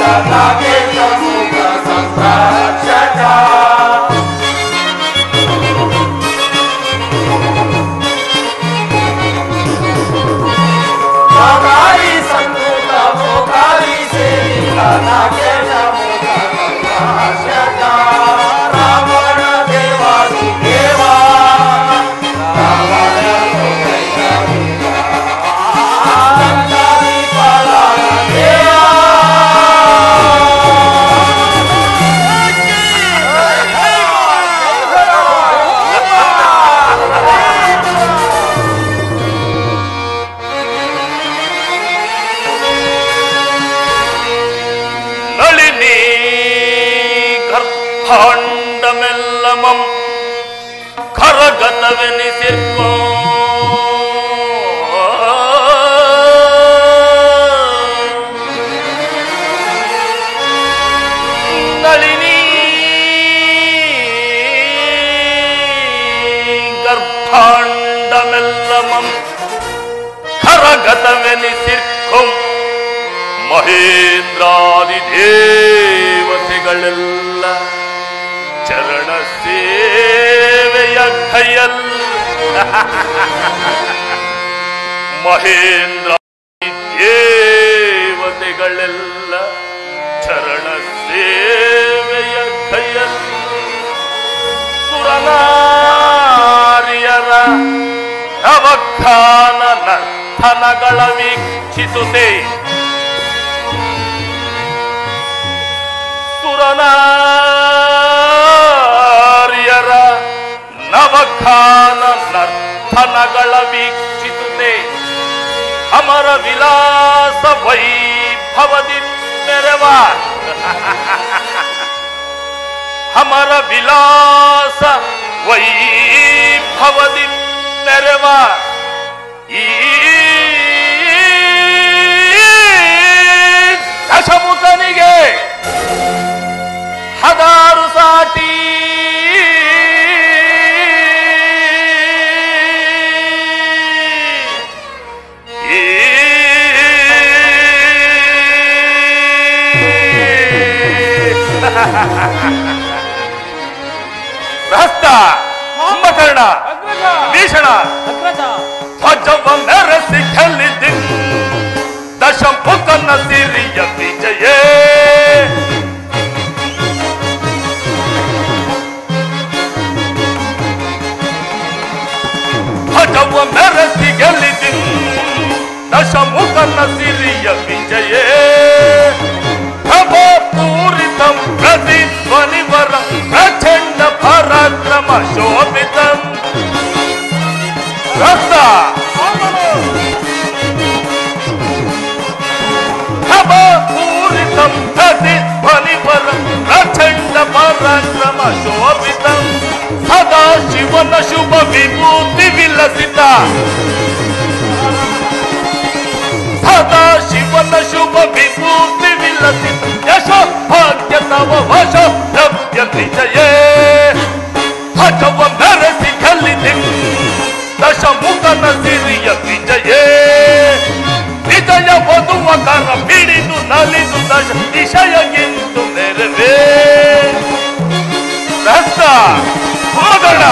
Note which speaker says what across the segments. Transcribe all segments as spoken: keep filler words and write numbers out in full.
Speaker 1: ಕರಗತವೆನಿಸಿರ್ಕೋ ನಳಿನಿ ಗರ್ಭಾಂಡಮೆಲ್ಲಮಂ ಕರಗತವೆನಿಸಿರ್ಕೋ ಮಹೇಂದ್ರಾದಿ ದೇವತೆಗಳೆಲ್ಲ ಚರಣ ಸೇವೆಯ ಕೈಯಲ್ ಮಹೇಂದ್ರ ದೇವತೆಗಳೆಲ್ಲ ಚರಣ ಸೇವೆಯ ಕೈಯಲ್ ಸುರನಾರಿಯರ ನವಖಾನ ನರ್ತನಗಳ ವೀಕ್ಷಿಸುತ್ತೆ ಸುರನಾರಿಯರ ನವಖಾನ ನರ್ತನಗಳ ವೀಕ್ಷಿಸುತ್ತೆ ಅಮರ ವಿಲಾಸ ವೈಭವದಿ ಮೆರವ ಅಮರ ವಿಲಾಸ ವೈಭವದಿ ಮೆರವ ಈ ದಶಮುಖನಿಗೆ ಹದಾರು ಸಾಟಿ ರಹಸ್ತ ಕುಂಭಕರ್ಣ ಭೀಷಣ ಧ್ವಜವ ಮೆರೆಸಿ ಗೆಲ್ಲಿದ್ದಿ ದಶಮುಖನ ಸಿರಿಯ ವಿಜಯೇ ಧ್ವಜವ ಮೆರೆಸಿ ಗೆಲ್ಲಿದ್ದಿ ದಶಮುಖನ ಸಿರಿಯ ವಿಜಯೇ ಪ್ರಭಾಪೂರಿತಂ ಪ್ರತಿಧ್ವನಿವರಂ ಪ್ರಚಂಡ ಪರಾಕ್ರಮ ಶೋಭಿತಂ ರಸ್ತ ಪ್ರಭಾಪೂರಿತಂ ಪ್ರತಿಧ್ವನಿವರಂ ಪ್ರಚಂಡ ಪರಾಕ್ರಮ ಶೋಭಿತಂ ಸದಾ ಶಿವನ ಶುಭ ವಿಭೂತಿ ವಿಲಸಿತ ಸದಾ ಶಿವನ ಶುಭ ವಿಭೂತಿ ವಿಲಸಿತ ಯಶೋ ಭಾಗ್ಯ ತವ ವಶ ಲಭ್ಯ ವಿಜಯೇ ಭಜವ ಮೆರೆಸಿ ಗೆಲ್ಲಿದೆ ದಶಮುಖನ ಸಿರಿಯ ವಿಜಯೇ ವಿಜಯ ವಧುವ ಕರ ಪಿಡಿದು ನಲಿದು ದಶ ದಿಶಯಗಿಂತು ನೆರವೇ ರಹಸ್ತ ಕುಂಭಕರ್ಣ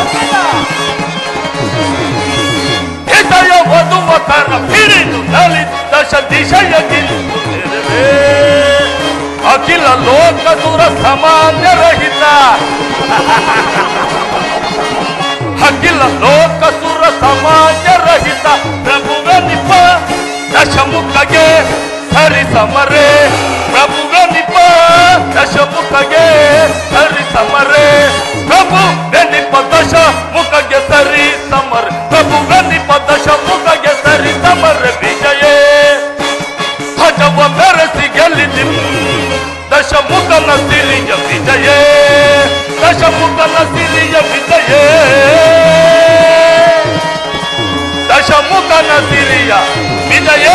Speaker 1: ವಿಜಯ ವಧುವ ಕರ ಪಿಡಿದು ನಲಿದು ದಶ ದಿಶಯಗಿಂತು ನೆರವೇ ಅಖಿಲ ಲೋಕ ಸುರ ಸಾಮಾನ್ಯ ರಹಿತ ಅಖಿಲ ಲೋಕ ಸುರ ಸಾಮಾನ್ಯ ರಹಿತ ಪ್ರಭುವೆ ನಿಪ ದಶಮುಖಗೆ ಹರಿ ಸಮರೆ ಪ್ರಭುವೆ ನಿಪ ದಶಮುಖಗೆ ಹರಿ ಸಮರೆ ಪ್ರಭುವೆ ನಿಪ ದಶ ಮುಖಗೆ ಸರಿ ಸಮರ ಪ್ರಭುವೆ ನಿಪ ದಶ ಮುಖಗೆ ಸರಿ ಸಮರ ವಿಜಯೇ ಭಜವ ಮೆರೆಸಿ ಗೆಲ್ಲಿದಿ ದಶಮುಖನ ಸಿರಿಯ ವಿಜಯೇ ದಶಮುಖನ ಸಿರಿಯ ವಿಜಯೇ ದಶಮುಖನ ಸಿರಿಯ ವಿಜಯೇ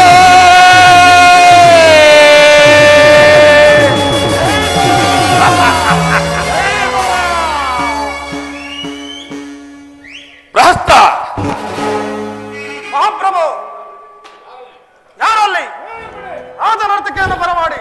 Speaker 1: ರಹಸ್ತ
Speaker 2: ಮಹಾಪ್ರಭು ಯಾರಲ್ಲಿ ಆ ಅದ್ಭುತ ನರ್ತಕಿಯನ್ನು ಬರಮಾಡಿ.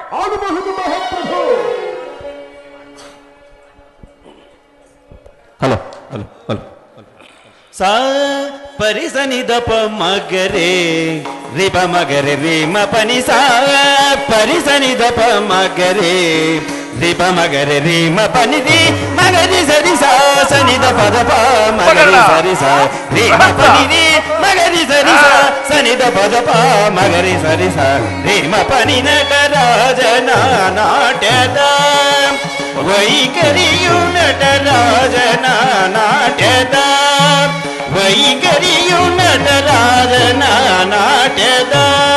Speaker 3: ಹಲೋ ಹಲೋ ಹಲೋ ಸಾ ಪರಿಸನಿ ದಪ ಮಗರೆ ರಿಪ ಮಗರೆ ರೀಮ ಪನಿ ಸಾ ಪರಿಸನಿ ದಪ ಮಗರೆ ರಿಪ ಮಗರೆ ರೀಮ ಪನಿ ದಿ ಮಗರಿ ಸರಿ ಸಾ ಸನಿ ದಪ ದಪ ಮಗರಿ ಸರಿ ಸಾ ರೀಮ ಪನಿ ದಿ ಮಗರಿ ಸರಿ ಸಾ ಸನಿ ದಪ ದಪ ಮಗರಿ ಸರಿ ಸಾ ರೀಮ ಪನಿ ನಟರಾಜನ ನಾಟ್ಯದ ವೈಖರಿಯು ನಟರಾಜನ ನಾಟ್ಯದ ವೈಖರಿಯು ನಟರಾಜನ ನಾಟ್ಯದ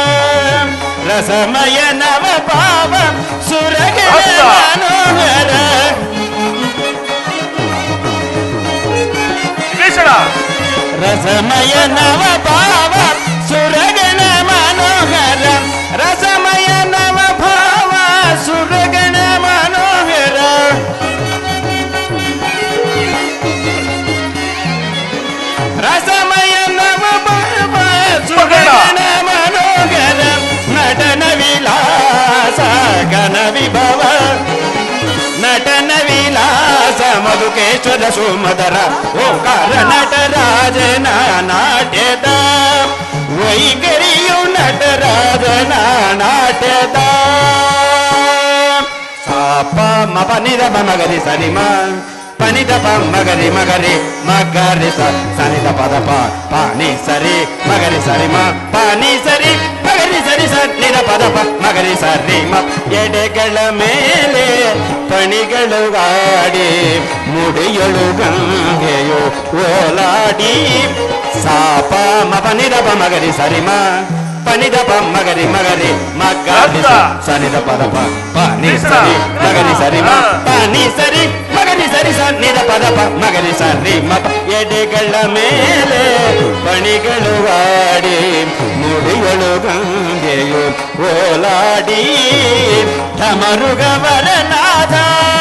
Speaker 3: ರಸಮಯ ನವ ಪಾವ ಸುರಗಳ ಮನೋಹರ ರಸಮಯ ನವ ಪಾವ ಸುರಗಣ ಮನೋಹರ ರಸಮಯ ನವ ಭಾವ ಸುರಗಣ ಮನೋಹರ ರಸಮಯ ನವ ಭಾವ ಸುರಗಣ ಮನೋಹರ ನಟನ ವಿಲಾಸ ಗಣ ವಿಭವ ನಟನ ವಿಲಾಸ ಮಧುಕೇಶ್ವರ ಸುಮಧರ ಓಂಕಾರ ನಟರಾಜನ ನಾಟ್ಯದ ವೈಖರಿಯು ನಟರಾಜನ ನಾಟ್ಯದ ಸಾಪ ಮ ಪನಿದ ಮಗರಿ ಸರಿಮ ಪನಿದ ಪ ಮಗರಿ ಮಗರಿ ಮಗರಿ ಸ ಸನಿದ ಪದ ಪ ಪಾನಿ ಸರಿ ಮಗರಿ ಸರಿಮ ಪಾನಿ ಸರಿ ಮಗರಿ ಸರಿ ಸನ್ನಿದ ಪದ ಪ ಮಗರಿ ಸರಿ ಮ ಎಡೆಗಳ ಮೇಲೆ ಪಣಿಗಳು ಗಾಡಿ ಮುಡಿಯಳು ಗಂಗೆಯು ಓಲಾಡಿ ಸಾಪ ಮ ಪನಿದ ಪ ಮಗರಿ ಸರಿಮ ಪನಿದ ಪ ಮಗರಿ ಮಗರಿ ಮಗರಿ ಸನಿದ ಪದ ಪ ಪಾನಿ ಸರಿ ಮಗರಿ ಸರಿ ಮ ಪಾನಿ ಸರಿ ಮಗರಿ ಸರಿ ಸನ್ನಿದ ಪದ ಪ ಮಗರಿ ಸರಿ ಮ ಎಡೆಗಳ ಮೇಲೆ ಪಣಿಗಳು ಗಾಡಿ ಮುಡಿಗಳು ಗಂಗೆಯು ಓಲಾಡಿ ಢಮರುಗವರ ನಾದ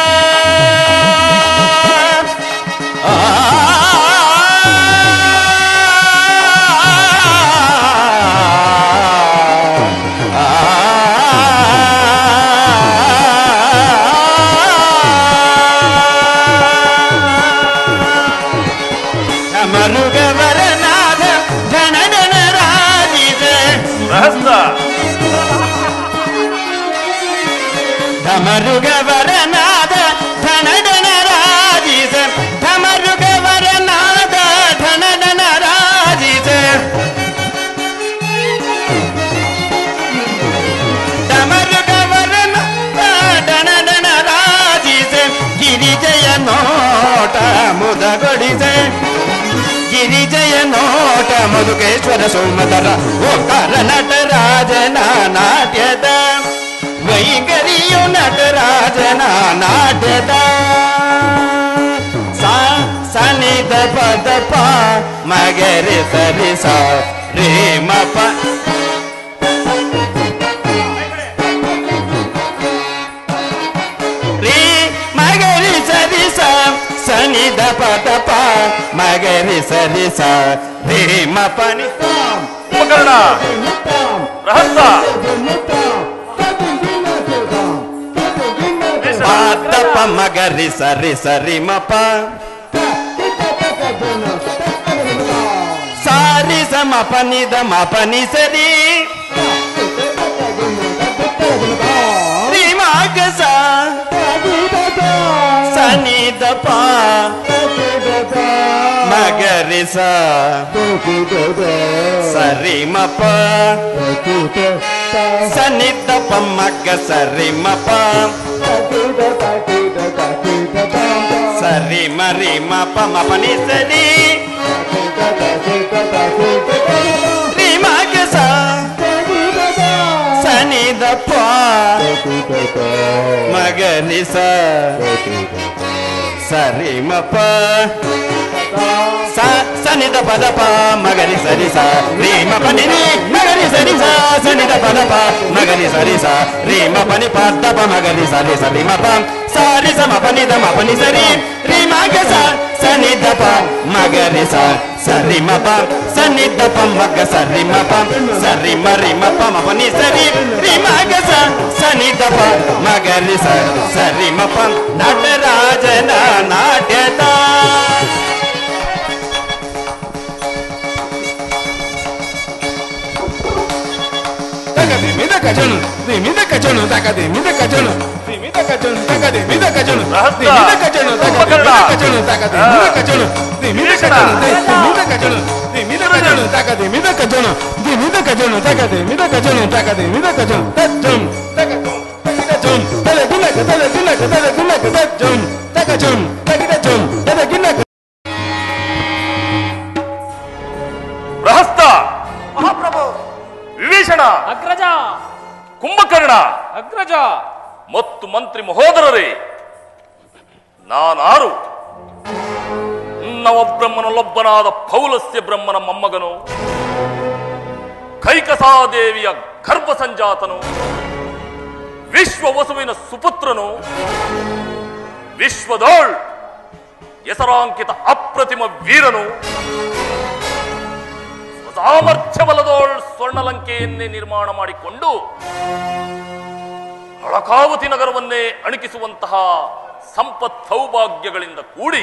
Speaker 3: ಮರುಗವರನಾದ ಧನಧನ ರಾಜಿದ ಧಮರುಗವರನಾದ ಧನಧನ ರಾಜಿದ ಧಮರುಗವರನಾದ ಧನಧನ ರಾಜಿದ ಧಮರುಗವರನಾದ ಧನಧನ ರಾಜಿದ ಗಿರಿಜಯ ನೋಟ ಮುದಗೊಡಿಸ ಗಿರಿಜಯ ನೋಟ ಮಧುಕೇಶ್ವರ ಸೋಮಧರ ಓಂಕಾರ ನಟರಾಜನ ನಾಟ್ಯದ ವೈಖರಿಯು ನಟರಾಜನ ನಾಟ್ಯದ ಸಾ ಸನಿದ ಪದ ಪ ಮಗರಿ ಸರಿ ಸ ರೇ ಮ ಪ ರೇ ಮಗರಿ ಸರಿ ಸ ಸನಿದ ಪದ ಪ ಮಗರಿ ಸರಿ ಸ ರೇ ಮ ಪನಿ
Speaker 1: ಉಪಕರಣ ರಹಸ್ಯ
Speaker 3: ಪಾದ ಪ ಮಗರಿ ಸರಿ ಸರಿ ಮ ಪ ಸಾರಿ ಸ ಮ ಪನಿ ದ ಮ ಪನಿ ಸರಿ ರೀ ಮ ಗ ಸ ಸನಿ ದ ಪ ಮಗರಿ ಸ ಸರಿ ಮ ಪ ಸನಿ ದ ಪ ಮಗ ಸರಿ ಮ ಪ ಸರಿ ಮ ರಿ ಮ ಪ ಮ ಪನಿ ಸರಿ ರಿ ಮ ಗ ಸ ಸನಿ ದ ಪ ಮಗರಿ ಸ ಸರಿ ಮ ಪ ಸ ಸನಿ ದ ಪದ ಪ ಮಗರಿ ಸರಿ ಸ ರೀ ಮ ಪನಿ ರಿ ಮಗರಿ ಸರಿ ಸ ಸನಿ ದ ಪದ ಪ ಮಗರಿ ಸರಿ ಸ ರೀ ಮ ಪನಿ ಪ ದ ಪ ಮಗರಿ ಸರಿ ಸರಿ ಮ ಪ ಸಾರಿ ಸ ಮ ಪನಿ ದ ಮ ಪನಿ ಸರಿ ರೀ ಮ ಗ ಸ ಸನಿ ದ ಪ ಮಗರಿ ಸ ಸರಿ ಮ ಪ ಸನಿ ದ ಪ ಮಗ ಸರಿ ಮ ಪ ಸರಿ ಮ ರಿ ಮ ಪ ಮ ಪ ನಿ ಸರಿ ರಿ ಮಗ ಸ ಸನಿ ದ ಪ ಮಗ ರಿ ಸ ಸರಿ ಮ ಪ ನಟರಾಜನ ನಾಟ್ಯದ
Speaker 2: Takade mida kajanu, de mida kajanu, takade mida kajanu, de mida kajanu, takade mida kajanu, de mida kajanu, takade mida kajanu, takade mida kajanu, de mida kajanu, de mida kajanu, de mida kajanu, takade mida kajanu, de mida kajanu, takade mida kajanu, takade mida kajanu, tajum, takajum, takajum, tale guna, tale guna, tale guna, tajum, takajum, takajum, tale guna.
Speaker 1: Prahasta,
Speaker 4: ಮಹಾಪ್ರಭು,
Speaker 1: ವಿಭೀಷಣ,
Speaker 4: ಅಗ್ರಜ,
Speaker 1: ಕುಂಭಕರ್ಣ
Speaker 4: ಅಗ್ರಜ
Speaker 1: ಮತ್ತು ಮಂತ್ರಿ ಮಹೋದರರೇ, ನಾನಾರು ನವಬ್ರಹ್ಮನಲ್ಲೊಬ್ಬನಾದ ಪೌಲಸ್ಯ ಬ್ರಹ್ಮನ ಮೊಮ್ಮಗನು, ಕೈಕಸಾದೇವಿಯ ಗರ್ಭ ಸಂಜಾತನು, ವಿಶ್ವ ವಸುವಿನ ಸುಪುತ್ರನು, ವಿಶ್ವದೋಳ್ ಹೆಸರಾಂಕಿತ ಅಪ್ರತಿಮ ವೀರನು, ಸಾಮರ್ಥ್ಯ ಬಲದೋಳ್ ಸ್ವರ್ಣಲಂಕೆಯನ್ನೇ ನಿರ್ಮಾಣ ಮಾಡಿಕೊಂಡು ಅಳಕಾವತಿ ನಗರವನ್ನೇ ಅಣಕಿಸುವಂತಹ ಸಂಪತ್ ಸೌಭಾಗ್ಯಗಳಿಂದ ಕೂಡಿ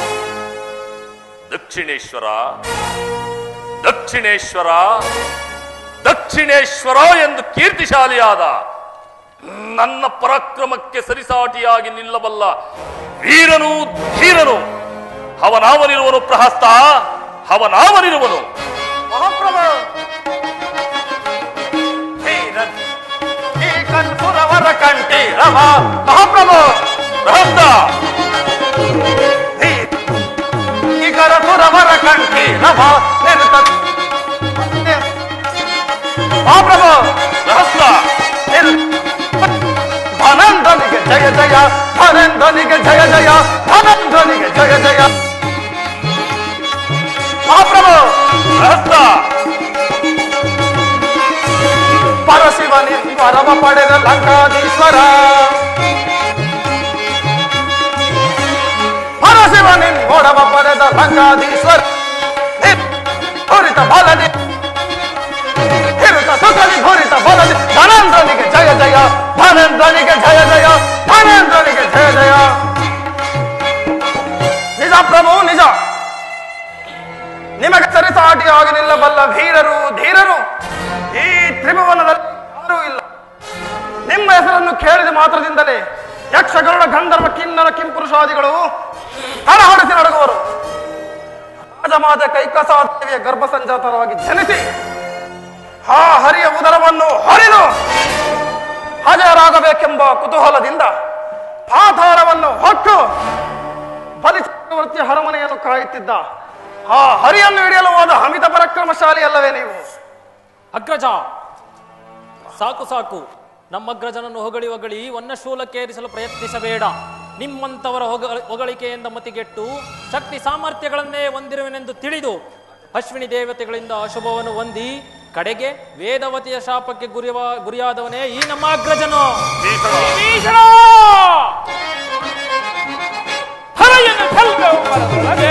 Speaker 1: ದಕ್ಷಿಣೇಶ್ವರ ದಕ್ಷಿಣೇಶ್ವರ ದಕ್ಷಿಣೇಶ್ವರ ಎಂದು ಕೀರ್ತಿಶಾಲಿಯಾದ ನನ್ನ ಪರಾಕ್ರಮಕ್ಕೆ ಸರಿಸಾಟಿಯಾಗಿ ನಿಲ್ಲಬಲ್ಲ ವೀರನು ಧೀರನು ಅವನಾವನಿರುವನು. ಪ್ರಹಸ್ತ, ಅವನಾವನಿರುವನು.
Speaker 4: ಮಹಾಪ್ರಭು, ಈ ಕಲ್ಪುರವರ ಕಂಠೀರವ ಮಹಾಪ್ರಭು,
Speaker 1: ಪ್ರಹಸ್ತ,
Speaker 4: ಈ ಕಲ್ಪುರವರ ಕಂಠೀರವ ನಿರುತ ಮಹಾಪ್ರಭು,
Speaker 1: ಪ್ರಹಸ್ತ,
Speaker 4: ಧನಂಧನಿಗೆ ಜಯ ಜಯ, ಧನಂಧನಿಗೆ ಜಯ ಜಯ, ಧನಂಧನಿಗೆ ಜಯ ಜಯ ಮಹಾಪ್ರಭು.
Speaker 1: ಪ್ರಹಸ್ತ,
Speaker 4: ಪರಶಿವನಿಂದ ವರವ ಪಡೆದ ಲಂಕಾಧೀಶ್ವರ, ಪರಶಿವನಿಂದ ವರವ ಪಡೆದ ಲಂಕಾಧೀಶ್ವರ, ಧುರಿತ ಬಲದಿ ಹಿರುತ ಸುಖಲಿ ಧುರಿತ ಬಲದಿ, ಧನಂಧನಿಗೆ ಜಯ ಜಯ, ಧನಂಧನಿಗೆ ಜಯ ಜಯ, ಧನಂಧನಿಗೆ ಜಯ ಜಯ. ನಿಜ ಪ್ರಭು, ನಿಜ. ನಿಮಗೆ ಸರಿಸಾಟಿಯಾಗಿ ನಿಲ್ಲಬಲ್ಲ ವೀರರು ಧೀರರು ಈ ತ್ರಿಭುವನದಲ್ಲಿ ಯಾರೂ ಇಲ್ಲ. ನಿಮ್ಮ ಹೆಸರನ್ನು ಕೇಳಿದ ಮಾತ್ರದಿಂದಲೇ ಯಕ್ಷ ಗರುಡ ಗಂಧರ್ವ ಕಿನ್ನರ ಕಿಂಪುರುಷಾದಿಗಳು ತಳಹೊಡಿಸಿ ನಡಗುವರು. ರಾಜಮಾತೆ ಕೈಕಸಾದೇವಿಯ ಗರ್ಭ ಸಂಜಾತರವಾಗಿ ಜನಿಸಿ ಆ ಹರಿಯ ಉದರವನ್ನು ಹರಿದು ಹಾಜರಾಗಬೇಕೆಂಬ ಕುತೂಹಲದಿಂದ ಪಾತಾಳವನ್ನು ಹೊಕ್ಕು ಬಲಿಚಕ್ರವರ್ತಿಯ ಅರಮನೆಯನ್ನು ಕಾಯುತ್ತಿದ್ದ ಆ ಹರಿಯನ್ನು ಹಿಡಿಯಲು ಹೋದ ಅಮಿತ ಪರಾಕ್ರಮಶಾಲಿ ಅಲ್ಲವೇ ನೀವು?
Speaker 5: ಅಗ್ರಜ, ಸಾಕು ಸಾಕು. ನಮ್ಮಗ್ರಜನನ್ನು ಹೊಗಳಿ ಹೊಗಳಿ ವನ್ನಶೂಲಕ್ಕೇರಿಸಲು ಪ್ರಯತ್ನಿಸಬೇಡ. ನಿಮ್ಮಂತವರ ಹೊಗ ಹೊಗಳಿಕೆಯಿಂದ ಮತಿಗೆಟ್ಟು ಶಕ್ತಿ ಸಾಮರ್ಥ್ಯಗಳನ್ನೇ ಹೊಂದಿರುವೆನೆಂದು ತಿಳಿದು ಅಶ್ವಿನಿ ದೇವತೆಗಳಿಂದ ಅಶುಭವನ್ನು ಹೊಂದಿ ಕಡೆಗೆ ವೇದವತಿಯ ಶಾಪಕ್ಕೆ ಗುರಿವ ಗುರಿಯಾದವನೇ ಈ ನಮ್ಮ ಅಗ್ರಜನು.
Speaker 6: ಹರೆಯನ್ನು ಗೆಲ್ಲುವ ಬರದೊಳಗೆ,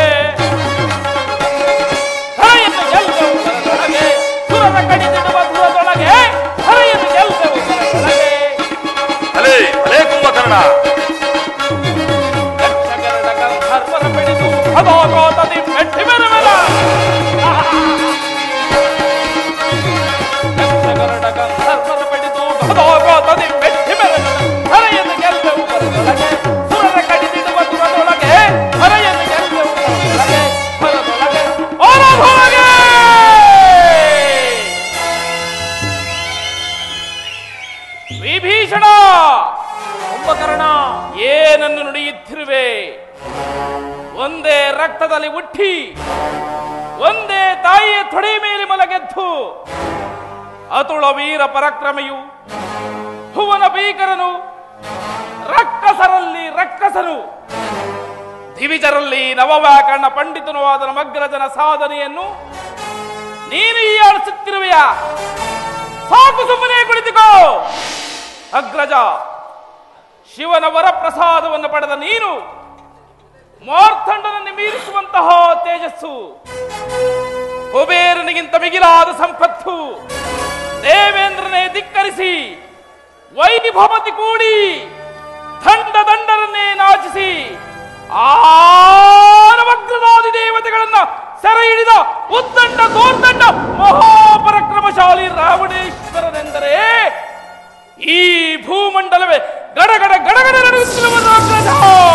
Speaker 6: ಹರೆಯನ್ನು ಗೆಲ್ಲುವ ಬರದೊಳಗೆ, ಸುರನ ಕಡಿದಿಡುವ ದೂರದೊಳಗೆ, ಹರೆಯನ್ನು ಗೆಲ್ಲುವ ಬರದೊಳಗೆ.
Speaker 1: ಅಲೇ ಅಲೇ ಕುಂಭಕರ್ಣ,
Speaker 6: ಯಕ್ಷಗರುಡ ಗಂಧರ್ವರ ಬೆಳೆದು ಅದಾಗೋತದಿ ಮೆಟ್ಟಿ ಮೆರವಲ. ಯಕ್ಷಗರುಡ ಗಂಧರ್ವರ ಬೆಳೆದು ಅದಾಗೋತದಿ ಮೆಟ್ಟಿ ಮೆರವಲ. ಹರೆಯನ್ನು ಗೆಲ್ಲುವ ಬರದೊಳಗೆ, ಸುರನ ಕಡಿದಿಡುವ ದೂರದೊಳಗೆ, ಹರೆಯನ್ನು ಗೆಲ್ಲುವ ಬರದೊಳಗೆ, ಬರದೊಳಗೆ ಹೊರದೊಳಗೆ. ವಿಭೀಷಣ,
Speaker 5: ಕುಂಭಕರ್ಣ,
Speaker 6: ಏನನ್ನು ನುಡಿಯುತ್ತಿರುವೆ? ಒಂದೇ ರಕ್ತದಲ್ಲಿ ಹುಟ್ಟಿ ಒಂದೇ ತಾಯಿಯ ತೊಡೆ ಮೇಲೆ ಮಲಗೆದ್ದು ಅತುಳ ವೀರ ಪರಾಕ್ರಮೆಯು, ಭುವನ ಭೀಕರನು, ರಕ್ಕಸರಲ್ಲಿ ರಕ್ಕಸನು, ದಿವಿಜರಲ್ಲಿ ನವವ್ಯಾಕರಣ ಪಂಡಿತನೂ ಆದ ನಮಗ್ರಜನ ಸಾಧನೆಯನ್ನು ನೀನು ಈ ಆಡಿಸುತ್ತಿರುವೆಯಾ? ಸಾಕು, ಸುಮ್ಮನೆ ಕುಳಿತುಕೋ. ಅಗ್ರಜ, ಶಿವನ ವರಪ್ರಸಾದವನ್ನು ಪಡೆದ ನೀನು ಮಾರ್ಥಂಡನನ್ನು ಮೀರಿಸುವಂತಹ ತೇಜಸ್ಸು, ಕುಬೇರನಿಗಿಂತ ಮಿಗಿಲಾದ ಸಂಪತ್ತು, ದೇವೇಂದ್ರನೇ ಧಿಕ್ಕರಿಸಿ ವೈಭವತಿ ಕೂಡಿ ದಂಡ ದಂಡರನ್ನೇ ನಾಚಿಸಿ ಆ ನವಗ್ರಹಾದಿ ದೇವತೆಗಳನ್ನ ಸೆರೆ ಹಿಡಿದ ಉದ್ದಂಡ ದೋರ್ದಂಡ ಮಹಾಪರಾಕ್ರಮಶಾಲಿ ರಾವಣೇಶ್ವರನೆಂದರೆ ಈ ಭೂಮಂಡಲವೇ ಗಡಗಡ ಗಡಗಡ ನಡೆಯುತ್ತಿರುವ ಅಗ್ರಜ.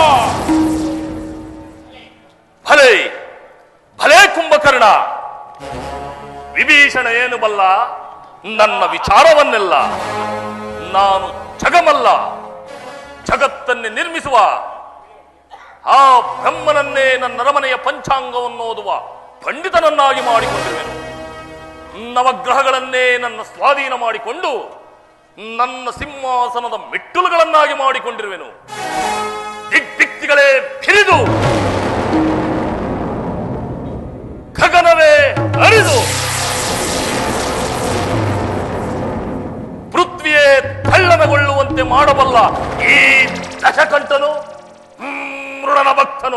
Speaker 1: ಭಲೇ ಭಲೇ ಕುಂಭಕರ್ಣ, ವಿಭೀಷಣ ಏನು ಬಲ್ಲ? ನನ್ನ ವಿಚಾರವನ್ನೆಲ್ಲ. ನಾನು ಜಗಮಲ್ಲ, ಜಗತ್ತನ್ನೇ ನಿರ್ಮಿಸುವ ಆ ಬ್ರಹ್ಮನನ್ನೇ ನನ್ನ ಅರಮನೆಯ ಪಂಚಾಂಗವನ್ನು ಓದುವ ಪಂಡಿತನನ್ನಾಗಿ ಮಾಡಿಕೊಂಡಿರುವೆನು. ನವಗ್ರಹಗಳನ್ನೇ ನನ್ನ ಸ್ವಾಧೀನ ಮಾಡಿಕೊಂಡು ನನ್ನ ಸಿಂಹಾಸನದ ಮೆಟ್ಟಲುಗಳನ್ನಾಗಿ ಮಾಡಿಕೊಂಡಿರುವೆನು. ದಿಗ್ದಿಕ್ತಿಗಳೇ ಭಿರಿದು, ಗಗನವೇ ಅರಿದು, ಪೃಥ್ವಿಯೇ ತಳ್ಳನಗೊಳ್ಳುವಂತೆ ಮಾಡಬಲ್ಲ ಈ ದಶಕಂಠನು ಮೃಡನ ಭಕ್ತನು.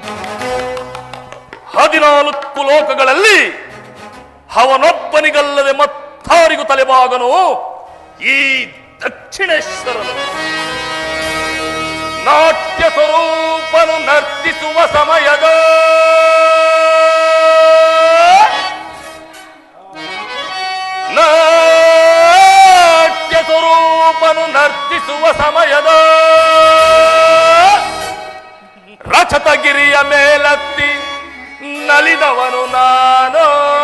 Speaker 1: ಹದಿನಾಲ್ಕು ಲೋಕಗಳಲ್ಲಿ ಅವನೊಬ್ಬನಿಗಲ್ಲದೆ ಮತ್ತಾರಿಗೂ ತಲೆಬಾಗನು ಈ ದಕ್ಷಿಣೇಶ್ವರನು. ನಾಟ್ಯ ಸ್ವರೂಪನು ನರ್ತಿಸುವ ಸಮಯದ ನಾಟ್ಯ ಸ್ವರೂಪನು ನರ್ತಿಸುವ ಸಮಯದ ರಚತಗಿರಿಯ ಮೇಲತ್ತಿ ನಲಿದವನು ನಾನು.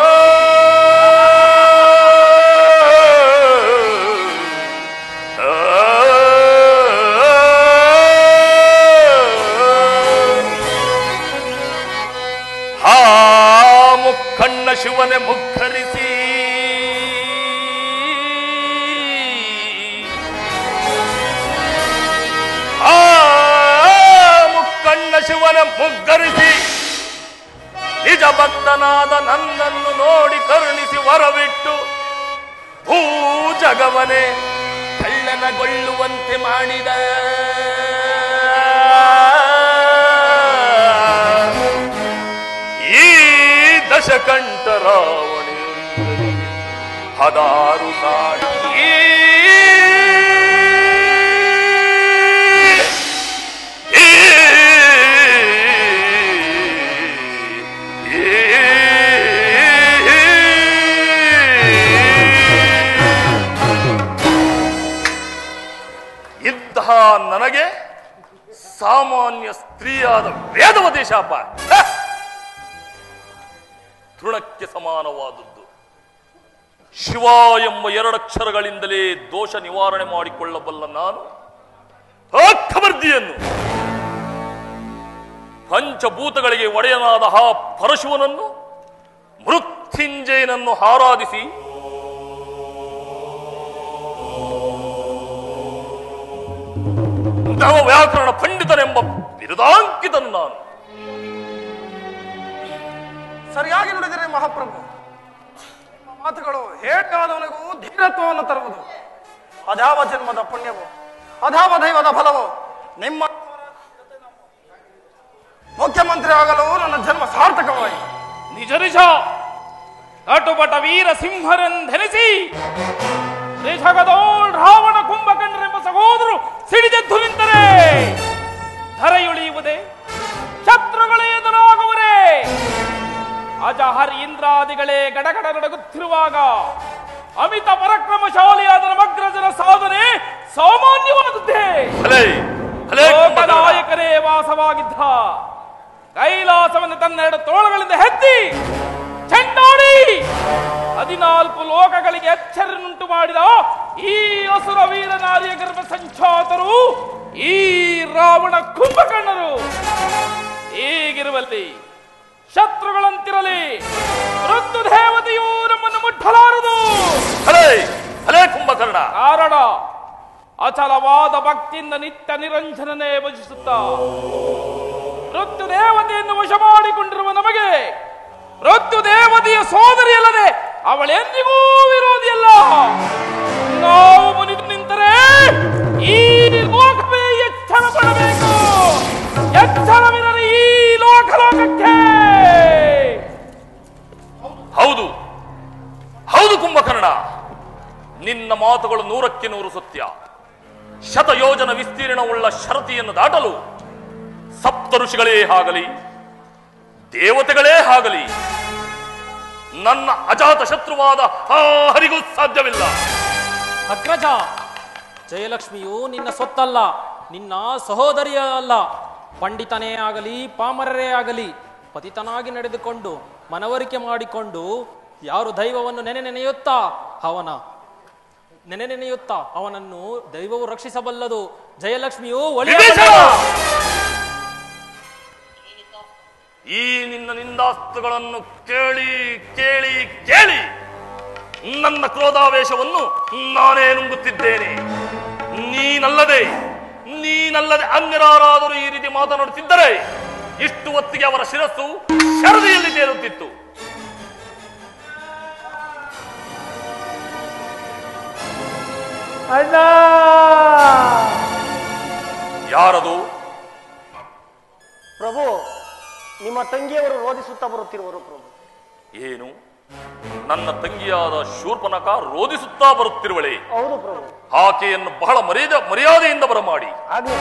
Speaker 1: ಹಾ ಮುಖಣ್ಣ ಶಿವನೇ ಮುಖರಿಸಿ ಆ ಮುಖಣ್ಣ ಶಿವನ ಮುಗ್ಗರಿಸಿ ನಿಜ ಭಕ್ತನಾದ ನನ್ನನ್ನು ನೋಡಿ ಕರುಣಿಸಿ ವರವಿಟ್ಟು ಭೂ ಜಗವನೇ ಕಳ್ಳನಗೊಳ್ಳುವಂತೆ ಮಾಡಿದ ಈ ದಶಕಂಠ ರಾವಣೇಂದ್ರನಿಗೆ ಹದಾರು ಸಾಕ್ಷಿ. ನನಗೆ ಸಾಮಾನ್ಯ ಸ್ತ್ರೀಯಾದ ವೇದವತಿ ಶಾಪ ತೃಣಕ್ಕೆ ಸಮಾನವಾದದ್ದು. ಶಿವ ಎಂಬ ಎರಡಕ್ಷರಗಳಿಂದಲೇ ದೋಷ ನಿವಾರಣೆ ಮಾಡಿಕೊಳ್ಳಬಲ್ಲ ನಾನು ಆ ಖಬರ್ದಿಯನ್ನು ಪಂಚಭೂತಗಳಿಗೆ ಒಡೆಯನಾದ ಆ ಪರಶುವನನ್ನು ಮೃತ್ಯುಂಜಯನನ್ನು ಆರಾಧಿಸಿ ನವ ವ್ಯಾಕರಣ ಪಂಡಿತನೆಂಬ ಬಿರುದಾಂಕಿತನು ನಾನು.
Speaker 4: ಸರಿಯಾಗಿ ನುಡಿದಿರಿ ಮಹಾಪ್ರಭು. ಮಾತುಗಳು ಹೇಗಾದವನಿಗೂ ಧೀರತ್ವವನ್ನು ತರುವುದು. ಅದಾವ ಜನ್ಮದ ಪುಣ್ಯವು, ಅದಾವ ದೈವದ ಫಲವು. ನಿಮ್ಮ ಮುಖ್ಯಮಂತ್ರಿ ಆಗಲು ನನ್ನ ಜನ್ಮ ಸಾರ್ಥಕವಾಯಿತು.
Speaker 6: ನಿಜ ನಿಜ ಕಟುಪಟ ವೀರ ಸಿಂಹರೆಂದೆನಿಸಿ ದೇಶಗದೋಳ್ ರಾವಣ ಕುಂಭಕರ್ಣರೆಂಬ ಸಹೋದರು ಸಿಡಿದೆದ್ದು ನಿಂತರೆ ಧರೆಯುಳಿಯುವುದೇ, ಶತ್ರುಗಳೇ ಎದುರಾಗುವರೇ. ಅಜಹರ್ ಇಂದ್ರಾದಿಗಳೇ ಗಡಗಡ ನಡಗುತ್ತಿರುವಾಗ ಅಮಿತ ಪರಾಕ್ರಮಶಾಲಿಯಾದ ನಮಗ್ರಜನ ಸಾಧನೆ ಸಾಮಾನ್ಯವಾದದ್ದೇ. ಲೋಕನಾಯಕರೇ ವಾಸವಾಗಿದ್ದ ಕೈಲಾಸವನ್ನು ತನ್ನೆರಡು ತೋಳುಗಳಿಂದ ಹೆತ್ತಿ ಚೆಂಡಾಡಿ ಹದಿನಾಲ್ಕು ಲೋಕಗಳಿಗೆ ಎಚ್ಚರನ್ನುಂಟು ಮಾಡಿದ ಈ ಅಸುರ ವೀರನಾರಿಯ ಗರ್ಭ ಸಂಚಾತರು ಈ ರಾವಣ ಕುಂಭಕರ್ಣರು. ಹೀಗಿರುವಲ್ಲಿ ಶತ್ರುಗಳಂತಿರಲಿ ಮೃತ್ಯು ದೇವತೆಯೂ ನಮ್ಮನ್ನು ಮುಟ್ಟಲಾರದು.
Speaker 1: ಕುಂಭಕರ್ಣ
Speaker 6: ಕಾರಣ ಅಚಲವಾದ ಭಕ್ತಿಯಿಂದ ನಿತ್ಯ ನಿರಂಜನನೇ ಭಜಿಸುತ್ತ ಮೃತ್ಯು ದೇವತೆಯನ್ನು ವಶ ಮಾಡಿಕೊಂಡಿರುವ ನಮಗೆ ಮೃತ್ಯು ದೇವತೆಯ ಸೋದರಿಯಲ್ಲದೆ ಅವಳೆಂದಿಗೂ ವಿರೋಧಿಯಲ್ಲ. ನಾವು ಮುನಿದು ನಿಂತರೆ ಈ ಲೋಕವೇ ಎಚ್ಚರ ಪಡಬೇಕು. ಎಚ್ಚರವಿರಲಿ ಈ
Speaker 1: ಕುಂಭಕರ್ಣ, ನಿನ್ನ ಮಾತುಗಳು ನೂರಕ್ಕೆ ನೂರು ಸತ್ಯ. ಶತಯೋಜನ ವಿಸ್ತೀರ್ಣವುಳ್ಳ ಶರತಿಯನ್ನು ದಾಟಲು ಸಪ್ತ ಋಷಿಗಳೇ ಆಗಲಿ ದೇವತೆಗಳೇ ಆಗಲಿ ನನ್ನ ಅಜಾತ ಶತ್ರುವಾದ ಆ ಹರಿಗೂ ಸಾಧ್ಯವಿಲ್ಲ.
Speaker 5: ಅಗ್ರಜ, ಜಯಲಕ್ಷ್ಮಿಯು ನಿನ್ನ ಸೊತ್ತಲ್ಲ, ನಿನ್ನ ಸಹೋದರಿಯ ಅಲ್ಲ. ಪಂಡಿತನೇ ಆಗಲಿ ಪಾಮರರೇ ಆಗಲಿ ಪತಿತನಾಗಿ ನಡೆದುಕೊಂಡು ಮನವರಿಕೆ ಮಾಡಿಕೊಂಡು ಯಾರು ದೈವವನ್ನು ನೆನೆ ನೆನೆಯುತ್ತಾ ಅವನ ನೆನೆ ನೆನೆಯುತ್ತಾ ಅವನನ್ನು ದೈವವು ರಕ್ಷಿಸಬಲ್ಲದು. ಜಯಲಕ್ಷ್ಮಿಯು ಒಳ್ಳೆಯ
Speaker 1: ಈ ನಿನ್ನ ನಿಂದಾಸ್ತುಗಳನ್ನು ಕೇಳಿ ಕೇಳಿ ಕೇಳಿ ನನ್ನ ಕ್ರೋಧಾವೇಶವನ್ನು ನಾನೇ ನುಂಗುತ್ತಿದ್ದೇನೆ. ನೀನಲ್ಲದೆ ನೀನಲ್ಲದೆ ಅನ್ಯರಾರಾದರೂ ಈ ರೀತಿ ಮಾತನಾಡುತ್ತಿದ್ದರೆ ಇಷ್ಟು ಹೊತ್ತಿಗೆ ಅವರ ಶಿರಸ್ಸು ಶರದಿಯಲ್ಲಿ ತೇಲುತ್ತಿತ್ತು.
Speaker 4: ಅಣ್ಣ,
Speaker 1: ಯಾರದು?
Speaker 7: ಪ್ರಭು, ನಿಮ್ಮ ತಂಗಿಯವರು ರೋಧಿಸುತ್ತಾ ಬರುತ್ತಿರುವರು ಪ್ರಭು.
Speaker 1: ಏನು, ನನ್ನ ತಂಗಿಯಾದ ಶೂರ್ಪನಖ ರೋಧಿಸುತ್ತಾ ಬರುತ್ತಿರುವಳೆ?
Speaker 7: ಹೌದು ಪ್ರಭು.
Speaker 1: ಆಕೆಯನ್ನು ಬಹಳ ಮರ್ಯಾದ ಮರ್ಯಾದೆಯಿಂದ ಬರಮಾಡಿ.
Speaker 7: ಆಗ್ಲಿ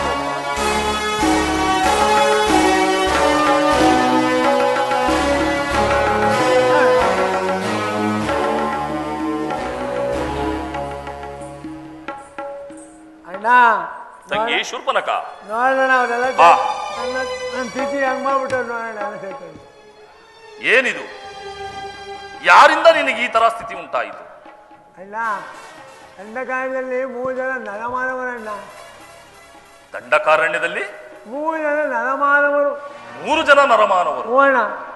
Speaker 4: ಅಣ್ಣ,
Speaker 1: ತಂಗಿ ಶೂರ್ಪನಖ,
Speaker 4: ನೋಡೋಣ ಅವರೆಲ್ಲ
Speaker 1: ಬಾ.
Speaker 4: ನನ್ನ ಸ್ಥಿತಿ ಹಂಗ್ ಮಾಡ್ಬಿಟ್ಟ ನೋಡೋಣ.
Speaker 1: ಏನಿದು? ಯಾರಿಂದ ನಿನಗೆ ಈ ತರ ಸ್ಥಿತಿ ಉಂಟಾಯಿತು?
Speaker 4: ಅಣ್ಣ, ದಂಡಕಾರಣದಲ್ಲಿ ಮೂರು ಜನ ನರಮಾನವರಣ್ಣ.
Speaker 1: ದಂಡಕಾರಣ್ಯದಲ್ಲಿ
Speaker 4: ಮೂರು ಜನ ನರಮಾನವರು.
Speaker 1: ಮೂರು ಜನ ನರಮಾನವರು?
Speaker 4: ಅಣ್ಣ,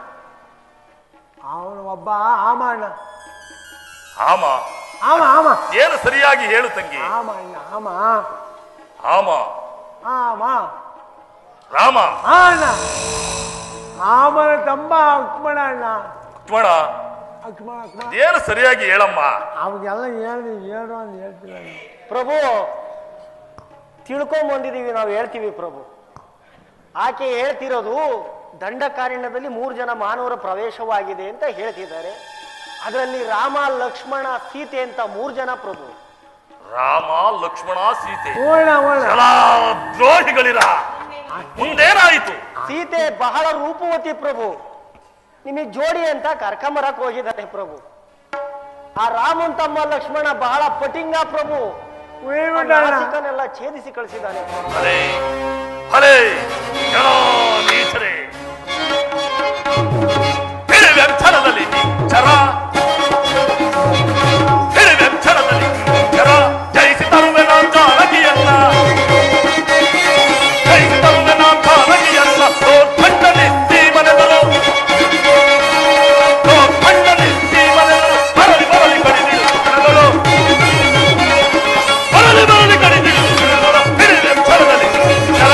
Speaker 4: ಅವನು ಒಬ್ಬ ಆಮ ಅಣ್ಣ.
Speaker 1: ಆಮ?
Speaker 4: ಆಮ ಆಮ
Speaker 1: ಏನು ಸರಿಯಾಗಿ ಹೇಳು ತಂಗಿ.
Speaker 4: ಆಮ ಅಣ್ಣ, ಆಮ
Speaker 1: ಆಮ
Speaker 4: ಆಮ
Speaker 1: ರಾಮ?
Speaker 4: ಆ ಅಣ್ಣ, ಆಮನ ತಂಬ ಅಕ್ಮಣ ಅಣ್ಣ.
Speaker 1: ಲಕ್ಷ್ಮಣ?
Speaker 4: ಅಕ್ಮಣ ಅಕ್ಮಣ
Speaker 1: ಏನು ಸರಿಯಾಗಿ ಹೇಳಮ್ಮ.
Speaker 4: ಅವಾಗೆಲ್ಲ ಹೇಳಿ ಹೇಳು ಅಂತ ಹೇಳ್ತೀವಿ
Speaker 7: ಪ್ರಭು. ತಿಳ್ಕೊಂಬಂದಿದ್ದೀವಿ, ನಾವು ಹೇಳ್ತೀವಿ ಪ್ರಭು. ಆಕೆ ಹೇಳ್ತಿರೋದು ದಂಡಕಾರಣ್ಯದಲ್ಲಿ ಮೂರು ಜನ ಮಾನವರ ಪ್ರವೇಶವಾಗಿದೆ ಅಂತ ಹೇಳ್ತಿದ್ದಾರೆ. ಅದರಲ್ಲಿ ರಾಮ, ಲಕ್ಷ್ಮಣ, ಸೀತೆ ಅಂತ ಮೂರು ಜನ ಪ್ರಭು.
Speaker 1: ರಾಮ, ಲಕ್ಷ್ಮಣ, ಸೀತೆ
Speaker 4: ಓಣ ಓಣ
Speaker 1: ದ್ರೋಹಿಗಳಿರ. ಮುಂದೇನಾಯಿತು?
Speaker 7: ಸೀತೆ ಬಹಳ ರೂಪವತಿ ಪ್ರಭು. ನಿಮಗೆ ಜೋಡಿ ಅಂತ ಕರ್ಕೊಂಬರಕ್ ಹೋಗಿದ್ದಾರೆ ಪ್ರಭು. ಆ ರಾಮನ್ ತಮ್ಮ ಲಕ್ಷ್ಮಣ ಬಹಳ ಪಟಿಂಗ ಪ್ರಭು. ನಾಸಿಕನೆಲ್ಲ ಛೇದಿಸಿ ಕಳಿಸಿದ್ದಾನೆ.
Speaker 1: ಹಲೇ ಹಲೇ ಜನ ನೀಚರೇ, ವ್ಯಂಚನದಲ್ಲಿ ಚರ ವ್ಯಂಚನದಲ್ಲಿ ಚರ ಜಯಿಸಿ ತರುವೆ ನಾ ಜಾನಕಿಯನ್ನ, ಜಯಿಸಿ ತರುವೆ ನಾ ಜಾನಕಿಯನ್ನ. ಖಂಡನಿಸ್ತಿ ಮನೆಗಳು, ಖಂಡನಿಸ್ತಿ ಮನೆಗಳು, ಬರಲಿ ಬರಲಿ ಕಡಿದಿರು ಜನಗಳು, ಬರಲಿ ಬರಲಿ ಕಡಿದಿರು ಜನಗಳು. ವ್ಯಂಚನದಲ್ಲಿ ಚರ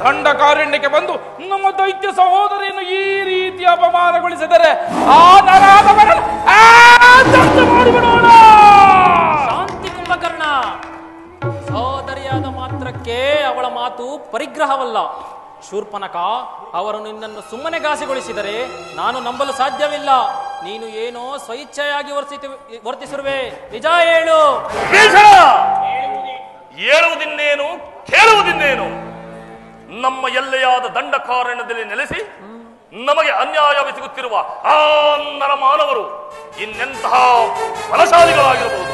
Speaker 6: ದಂಡಕಾರಣ್ಯಕ್ಕೆ ಬಂದು ನಮ್ಮ ದೈತ್ಯ ಸಹೋದರಿಯನ್ನು ಈ ರೀತಿ ಅಪಮಾನಗೊಳಿಸಿದರೆ ಆ ನರಾಧಮರನ್ನು ಆ ದಂಡ ಮಾಡಿಬಿಡೋಣ.
Speaker 5: ಶಾಂತಿ ಕುಂಭಕರ್ಣ. ಸಹೋದರಿಯಾದ ಮಾತ್ರಕ್ಕೆ ಅವಳ ಮಾತು ಪರಿಗ್ರಹವಲ್ಲ. ಶೂರ್ಪನಖ ಅವರು ನಿನ್ನನ್ನು ಸುಮ್ಮನೆ ಘಾಸಿಗೊಳಿಸಿದರೆ ನಾನು ನಂಬಲು ಸಾಧ್ಯವಿಲ್ಲ. ನೀನು ಏನೋ ಸ್ವಇಚ್ಛೆಯಾಗಿ ವರ್ತಿಸಿ ವರ್ತಿಸಿರುವೆ. ನಿಜ ಹೇಳು.
Speaker 1: ಹೇಳುವುದಿನ್ನೇನು ಕೇಳುವುದಿನ್ನೇನು? ನಮ್ಮ ಎಲ್ಲೆಯಾದ ದಂಡಕಾರಣ್ಯದಲ್ಲಿ ನೆಲೆಸಿ ನಮಗೆ ಅನ್ಯಾಯವೆಸಗುತ್ತಿರುವ ಆ ನರಮಾನವರು ಇನ್ನೆಂತಹ ಬಲಶಾಲಿಗಳಾಗಿರಬಹುದು.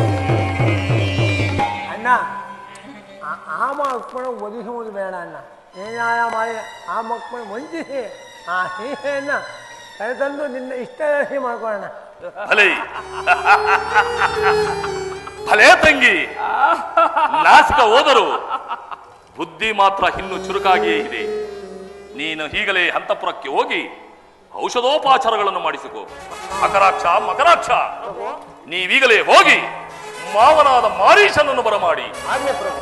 Speaker 7: ಅಣ್ಣ ಆ ಮಕ್ಕಳು ಒದಿಸುವುದು ಬೇಡ ಅಣ್ಣ. ಏನಾಯ ಮಾಡಿ ಆ ಮಕ್ಕಳು ವಂಚಿಸಿ ಆ ಹೀಹೆಯನ್ನ ಕರೆತಂದು ನಿನ್ನ ಇಷ್ಟರಾಶಿ ಮಾಡ್ಕೊಳ್ಳೋಣ.
Speaker 1: ಭಲೇ ಭಲೇ ತಂಗಿ, ನಾಸಿಕ ಹೋದರು ಬುದ್ಧಿ ಮಾತ್ರ ಇನ್ನು ಚುರುಕಾಗಿಯೇ ಇದೆ. ನೀನು ಈಗಲೇ ಅಂತಃಪುರಕ್ಕೆ ಹೋಗಿ ಔಷಧೋಪಚಾರಗಳನ್ನು ಮಾಡಿಸಿಕೊ. ಮಕರಾಕ್ಷ ಮಕರಾಕ್ಷ ನೀವೀಗಲೇ ಹೋಗಿ ಮಾವನಾದ ಮಾರೀಶನನ್ನು ಬರಮಾಡಿ.
Speaker 7: ಆಜ್ಞೆ ಪ್ರಭು.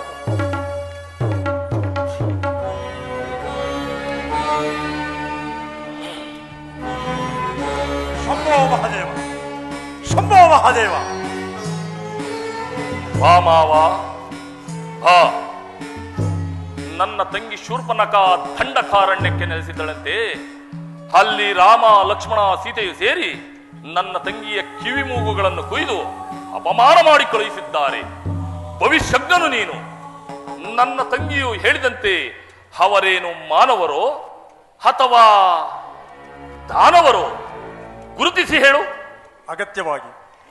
Speaker 4: ಶಂಭೋ ಮಹಾದೇವ, ಶಂಭೋ ಮಹಾದೇವ.
Speaker 1: ಬಾ ಮಾವ ಬಾ. ನನ್ನ ತಂಗಿ ಶೂರ್ಪನಖ ದಂಡಕಾರಣ್ಯಕ್ಕೆ ನೆಲೆಸಿದ್ದಳಂತೆ. ಅಲ್ಲಿ ರಾಮ ಲಕ್ಷ್ಮಣ ಸೀತೆಯು ಸೇರಿ ನನ್ನ ತಂಗಿಯ ಕಿವಿ ಮೂಗುಗಳನ್ನು ಕೊಯ್ದು ಅಪಮಾನ ಮಾಡಿ ಕಳುಹಿಸಿದ್ದಾರೆ. ಭವಿಷ್ಯಜ್ಞನು ನೀನು. ನನ್ನ ತಂಗಿಯು ಹೇಳಿದಂತೆ ಅವರೇನು ಮಾನವರೋ ಅಥವಾ ದಾನವರೋ ಗುರುತಿಸಿ ಹೇಳು.
Speaker 4: ಅಗತ್ಯವಾಗಿ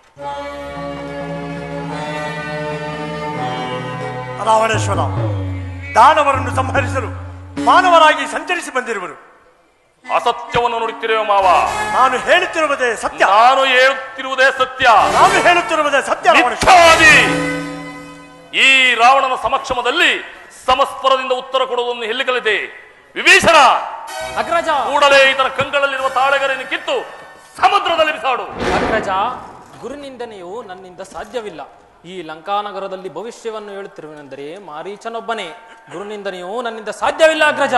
Speaker 4: ರಾವಣೇಶ್ವರ ದಾನವರನ್ನು ಸಂಹರಿಸಲು ಮಾನವರಾಗಿ ಸಂಚರಿಸಿ ಬಂದಿರುವರು.
Speaker 1: ಅಸತ್ಯವನ್ನು ನುಡಿತಿರುವ ಮಾವ.
Speaker 4: ನಾನು ಹೇಳುತ್ತಿರುವುದೇ ಸತ್ಯ.
Speaker 1: ನಾನು ಹೇಳುತ್ತಿರುವುದೇ ಸತ್ಯ.
Speaker 4: ನಾನು ಹೇಳುತ್ತಿರುವುದೇ ಸತ್ಯ.
Speaker 1: ಮಿಥ್ಯಾದಿ. ಈ ರಾವಣನ ಸಮಕ್ಷಮದಲ್ಲಿ ಸಮಸ್ಪರದಿಂದ ಉತ್ತರ ಕೊಡುವುದನ್ನು ಎಲ್ಲಿ ಕಲಿತೆ? ವಿಭೀಷಣ,
Speaker 5: ಅಗ್ರಜ,
Speaker 1: ಕೂಡಲೇ ಈತನ ಕಂಗಳಲ್ಲಿರುವ ತಾಳೆಗರನ್ನು ಕಿತ್ತು ಸಮುದ್ರದಲ್ಲಿ ಬಿಸಾಡು.
Speaker 5: ಅಗ್ರಜ, ಗುರುನಿಂದನೆಯು ನನ್ನಿಂದ ಸಾಧ್ಯವಿಲ್ಲ. ಈ ಲಂಕಾನಗರದಲ್ಲಿ ಭವಿಷ್ಯವನ್ನು ಹೇಳುತ್ತಿರುವೆನೆಂದರೆ ಮಾರೀಚನೊಬ್ಬನೇ. ಗುರುನಿಂದನೆಯು ನನ್ನಿಂದ ಸಾಧ್ಯವಿಲ್ಲ ಅಗ್ರಜ.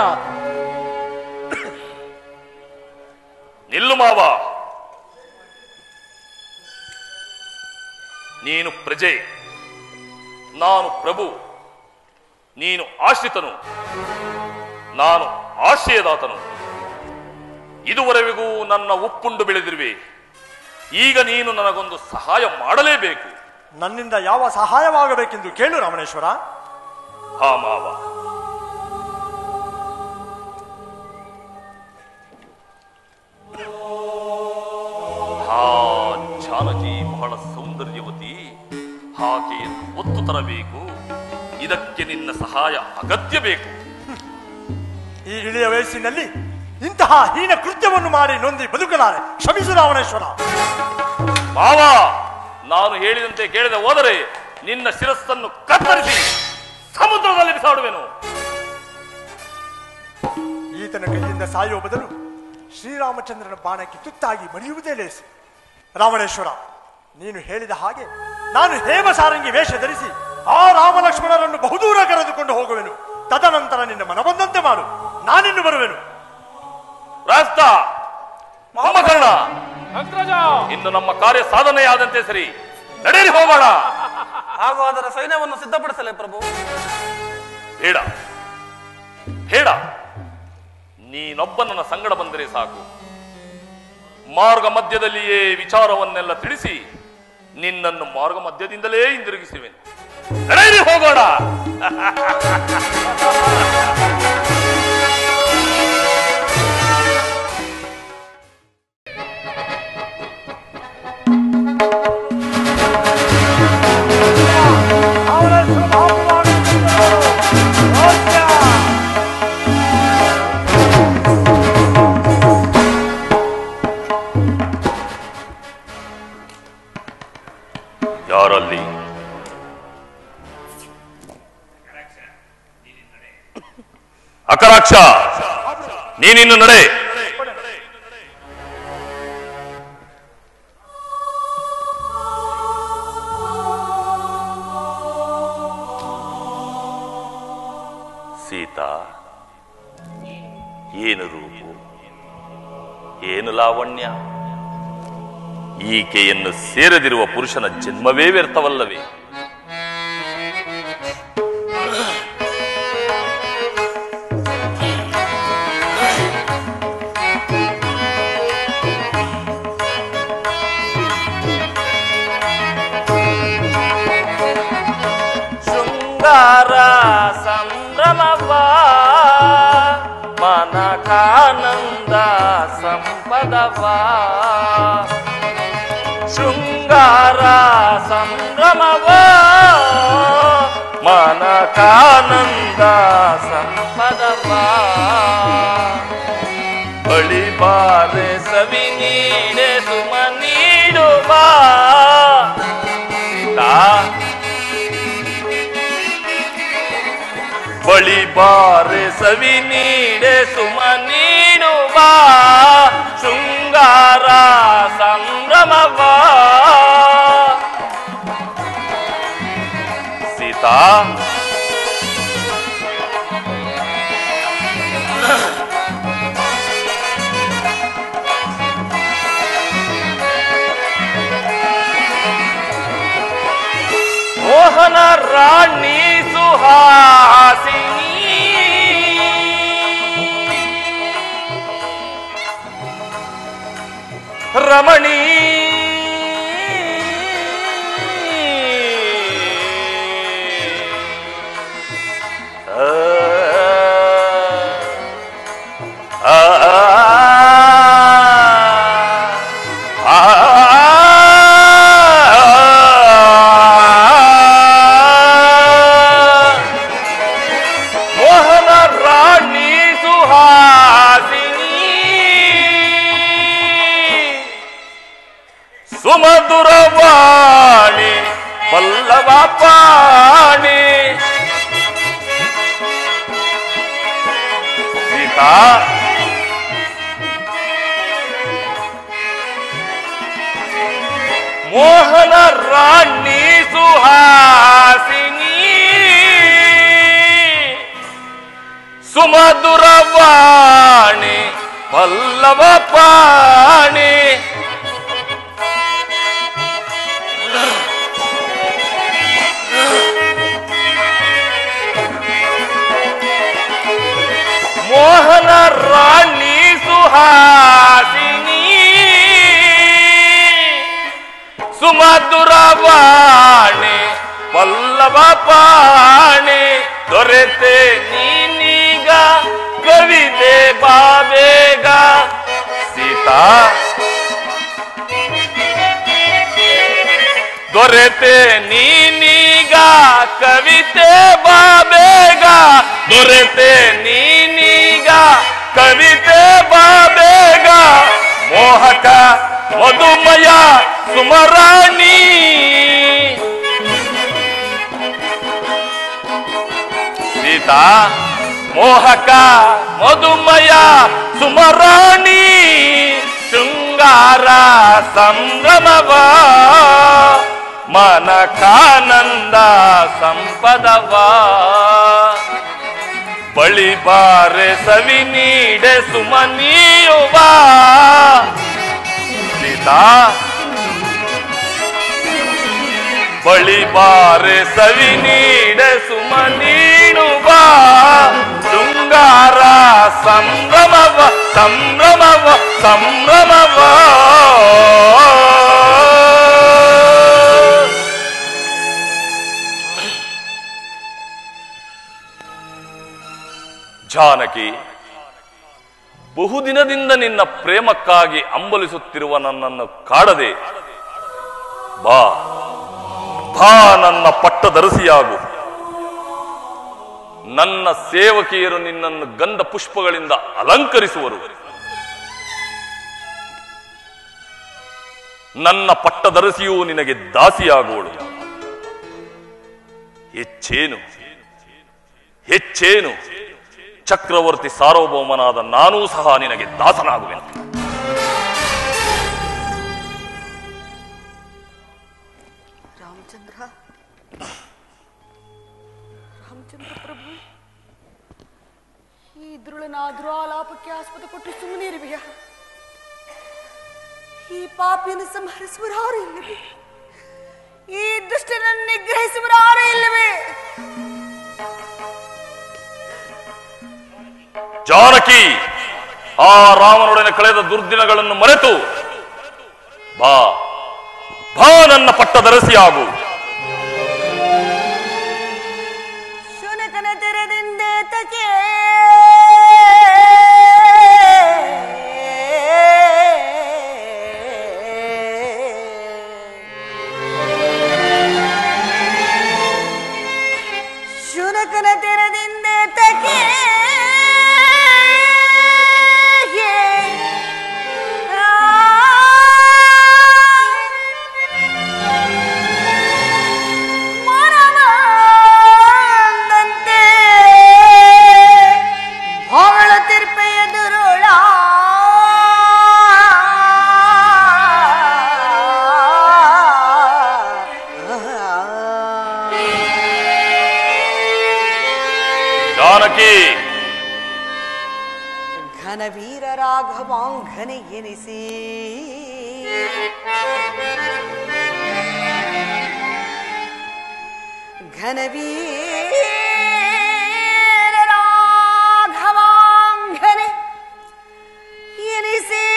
Speaker 1: ನಿಲ್ಲು ಮಾವ. ನೀನು ಪ್ರಜೆ, ನಾನು ಪ್ರಭು. ನೀನು ಆಶ್ರಿತನು, ನಾನು ಆಶ್ರಯದಾತನು. ಇದುವರೆಗೂ ನನ್ನ ಉಪ್ಪುಂಡು ಬೆಳೆದಿರುವೆ. ಈಗ ನೀನು ನನಗೊಂದು ಸಹಾಯ ಮಾಡಲೇಬೇಕು.
Speaker 4: ನನ್ನಿಂದ ಯಾವ ಸಹಾಯವಾಗಬೇಕೆಂದು ಕೇಳು ರಾಮಣೇಶ್ವರ.
Speaker 1: ಹಾ ಮಾವ. ಹಾ ಜಾನಕಿ ಬಹಳ ಸೌಂದರ್ಯವತಿ. ಆಕೆಯನ್ನು ಒತ್ತು ತರಬೇಕು. ಇದಕ್ಕೆ ನಿನ್ನ ಸಹಾಯ ಅಗತ್ಯ ಬೇಕು.
Speaker 4: ಈ ಇಳಿಯ ವಯಸ್ಸಿನಲ್ಲಿ ಇಂತಹ ಹೀನ ಕೃತ್ಯವನ್ನು ಮಾಡಿ ನೊಂದಿ ಬದುಕಲಾರೆ. ಕ್ಷಮಿಸು ರಾವಣೇಶ್ವರ.
Speaker 1: ಮಾವ, ನಾನು ಹೇಳಿದಂತೆ ಕೇಳದೆ ಹೋದರೆ ನಿನ್ನ ಶಿರಸ್ಸನ್ನು ಕತ್ತರಿಸಿ ಸಮುದ್ರದಲ್ಲಿ ಬಿಸಾಡುವೆನು.
Speaker 4: ಈತನ ಕೈಯಿಂದ ಸಾಯುವ ಬದಲು ಶ್ರೀರಾಮಚಂದ್ರನ ಬಾಣಕ್ಕೆ ತುತ್ತಾಗಿ ಮಡಿಯುವುದೇ ಲೇಸು. ರಾವಣೇಶ್ವರ, ನೀನು ಹೇಳಿದ ಹಾಗೆ ನಾನು ಹೇಮಸಾರಂಗಿ ವೇಷ ಧರಿಸಿ ಆ ರಾಮ ಲಕ್ಷ್ಮಣರನ್ನು ಬಹುದೂರ ಕರೆದುಕೊಂಡು ಹೋಗುವೆನು. ತದನಂತರ ನಿನ್ನ ಮನಬಂದಂತೆ ಮಾಡು. ನಾನಿನ್ನು ಬರುವೆನು.
Speaker 1: ರಾಸ್ತ ಕುಂಭಕರ್ಣ,
Speaker 6: ಅಗ್ರಜ,
Speaker 1: ಇನ್ನು ನಮ್ಮ ಕಾರ್ಯ ಸಾಧನೆಯಾದಂತೆ ಸರಿ. ನಡೆಯಲಿ ಹೋಗೋಣ.
Speaker 8: ಹಾಗೂ ಅದರ ಸೈನ್ಯವನ್ನು ಸಿದ್ಧಪಡಿಸಲೇ ಪ್ರಭು?
Speaker 1: ಬೇಡ ಬೇಡ. ನೀನೊಬ್ಬ ನನ್ನ ಸಂಗಡ ಬಂದರೆ ಸಾಕು. ಮಾರ್ಗ ಮಧ್ಯದಲ್ಲಿಯೇ ವಿಚಾರವನ್ನೆಲ್ಲ ತಿಳಿಸಿ ನಿನ್ನನ್ನು ಮಾರ್ಗ ಮಧ್ಯದಿಂದಲೇ ಹಿಂದಿರುಗಿಸುವೆನು. ನಡೆಯಲಿ ಹೋಗೋಣ. ಯಾರಲ್ಲಿ? ಅಕರಾಕ್ಷ, ನೀನಿನ್ನು ನಡೆ. ಸೀತಾ, ಏನು ರೂಪು, ಏನು ಲಾವಣ್ಯ. ಈಕೆಯನ್ನು ಸೇರದಿರುವ ಪುರುಷನ ಜನ್ಮವೇ ವ್ಯರ್ಥವಲ್ಲವೇ? ಶೃಂಗಾರ ಸಂಭ್ರಮವ ಮನಕಾನಂದ ಸಂಪದವ, ಶೃಂಗಾರ ಸಂಭ್ರಮವ ಮನಕಾನಂದ ಸಂಪದವ, ಬಳಿಬಾರೆ ಸವಿ ನೀಡೆ ಸುಮ ನೀಡುವ ಬಳಿಬಾರೆ ಸವಿ ನೀಡೆ ಸುಮ ನೀಡುವ ಶೃಂಗಾರ ಸಂಭ್ರಮವ. ಸೀತಾ ಮೋಹನ ರಾಣಿ ಸುಹಾಸಿನಿ, ರಮಣಿ ಆ ಸುಮಧುರವಾಣಿ ಪಲ್ಲವ ಪಾಣಿ. ಸೀತಾ ಮೋಹನ ರಾಣಿ ಸುಹಾಸಿನಿ, ಸುಮಧುರವಾಣಿ ಪಲ್ಲವ ಪಾಣಿ. ಮೋಹನ ರಾಣಿ ಸುಹಾಸಿನಿ, ಸುಮಧುರವಾಣಿ ಪಲ್ಲವ ಪಾಣಿ. ದೊರೆತೆ ನೀನೀಗ ಕವಿತೆ ಬಾಬೇಗ. ಸೀತಾ ದೊರೆತೆ ನೀನೀಗ ಕವಿತೆ ಬಾಬೇಗ, ದೊರೆತೆ ನೀನೀಗ ಕವಿತೆ ಬಾಬೇಗ. ಮೋಹಕ ಮಧುಮಯ ಸುಮರಾಣಿ, ಸೀತಾ ಮೋಹಕ ಮಧುಮಯ ಸುಮರಾಣಿ. ಶೃಂಗಾರ ಸಂಭ್ರಮವ ಮನಕಾನಂದ ಸಂಪದವ, ಬಳಿಬಾರೆ ಸವಿ ನೀಡೆ ಸುಮ ನೀಯುವ. ಸೀತಾ ಬಳಿಬಾರೆ ಸವಿ ನೀಡೆ ಸುಮ ನೀಡುವ ಶೃಂಗಾರ ಸಂಭ್ರಮವ ಸಂಭ್ರಮವ ಸಂಭ್ರಮವ. ಜಾನಕಿ, ಬಹುದಿನದಿಂದ ನಿನ್ನ ಪ್ರೇಮಕ್ಕಾಗಿ ಅಂಬಲಿಸುತ್ತಿರುವ ನನ್ನನ್ನು ಕಾಡದೆ ಬಾ ಬಾ, ನನ್ನ ಪಟ್ಟದರಸಿಯಾಗು. ನನ್ನ ಸೇವಕಿಯರು ನಿನ್ನನ್ನು ಗಂಧ ಪುಷ್ಪಗಳಿಂದ ಅಲಂಕರಿಸುವರು. ನನ್ನ ಪಟ್ಟದರಸಿಯೂ ನಿನಗೆ ದಾಸಿಯಾಗುವಳು. ಹೆಚ್ಚೇನು ಹೆಚ್ಚೇನು ಚಕ್ರವರ್ತಿ ಸಾರ್ವಭೌಮನಾದ ನಾನೂ ಸಹ ನಿನಗೆ ದಾಸನಾಗುವೆನು.
Speaker 9: ರಾಮಚಂದ್ರ ರಾಮಚಂದ್ರ ಪ್ರಭು, ಈ ದುರುಳನಾದ್ರೂ ಆಲಾಪಕ್ಕೆ ಆಸ್ಪದ ಕೊಟ್ಟು ಸುಮ್ಮನೆ ಇರುವೆಯ? ಈ ಪಾಪಿಯನ್ನು ಸಂಹರಿಸುವರಾರು ಇಲ್ಲವೇ? ಈ ದುಷ್ಟನನ್ನು ನಿಗ್ರಹಿಸುವರಾರು ಇಲ್ಲವೇ?
Speaker 1: ಜಾನಕಿ, ಆ ರಾಮನೊಡನೆ ಕಳೆದ ದುರ್ದಿನಗಳನ್ನು ಮರೆತು ಬಾ ಬಾ ನನ್ನ ಪಟ್ಟದರಸಿಯಾಗು.
Speaker 9: ಶುನಕನ ತೆರೆದಿಂದೇತಕ್ಕೆ ಶುನಕನ ತೆರೆದಿಂದೇತಕ್ಕೆ ಘನವೀರ ರಾಘವಾಂಘನೆ ಎನಿಸಿ ಘನವೀರ ರಾಘವಾಂಘನೆ ಎನಿಸಿ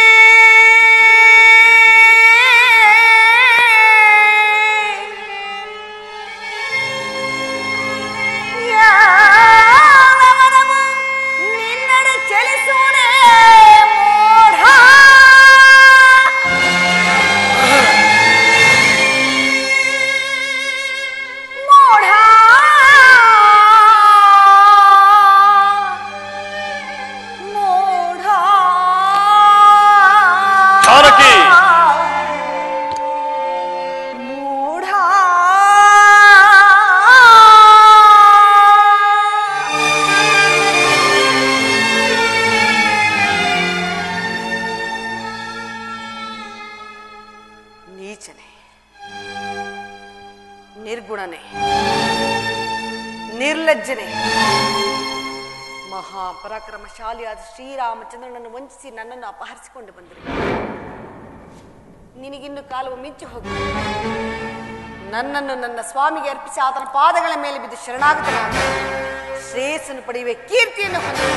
Speaker 9: ನಿರ್ಗುಣನೆ, ನಿರ್ಲಜ್ಜನೆ, ಮಹಾಪರಾಕ್ರಮಶಾಲಿಯಾದ ಶ್ರೀರಾಮಚಂದ್ರನನ್ನು ವಂಚಿಸಿ ನನ್ನನ್ನು ಅಪಹರಿಸಿಕೊಂಡು ಬಂದರು. ನಿನಗಿನ್ನು ಕಾಲವು ಮಿಂಚಿ ಹೋಗು. ನನ್ನನ್ನು ನನ್ನ ಸ್ವಾಮಿಗೆ ಅರ್ಪಿಸಿ ಆತನ ಪಾದಗಳ ಮೇಲೆ ಬಿದ್ದು ಶರಣಾಗತನಾದ ಶ್ರೇಯಸ್ಸನ್ನು ಪಡೆಯುವ ಕೀರ್ತಿಯನ್ನು ಹೊಂದಿದೆ.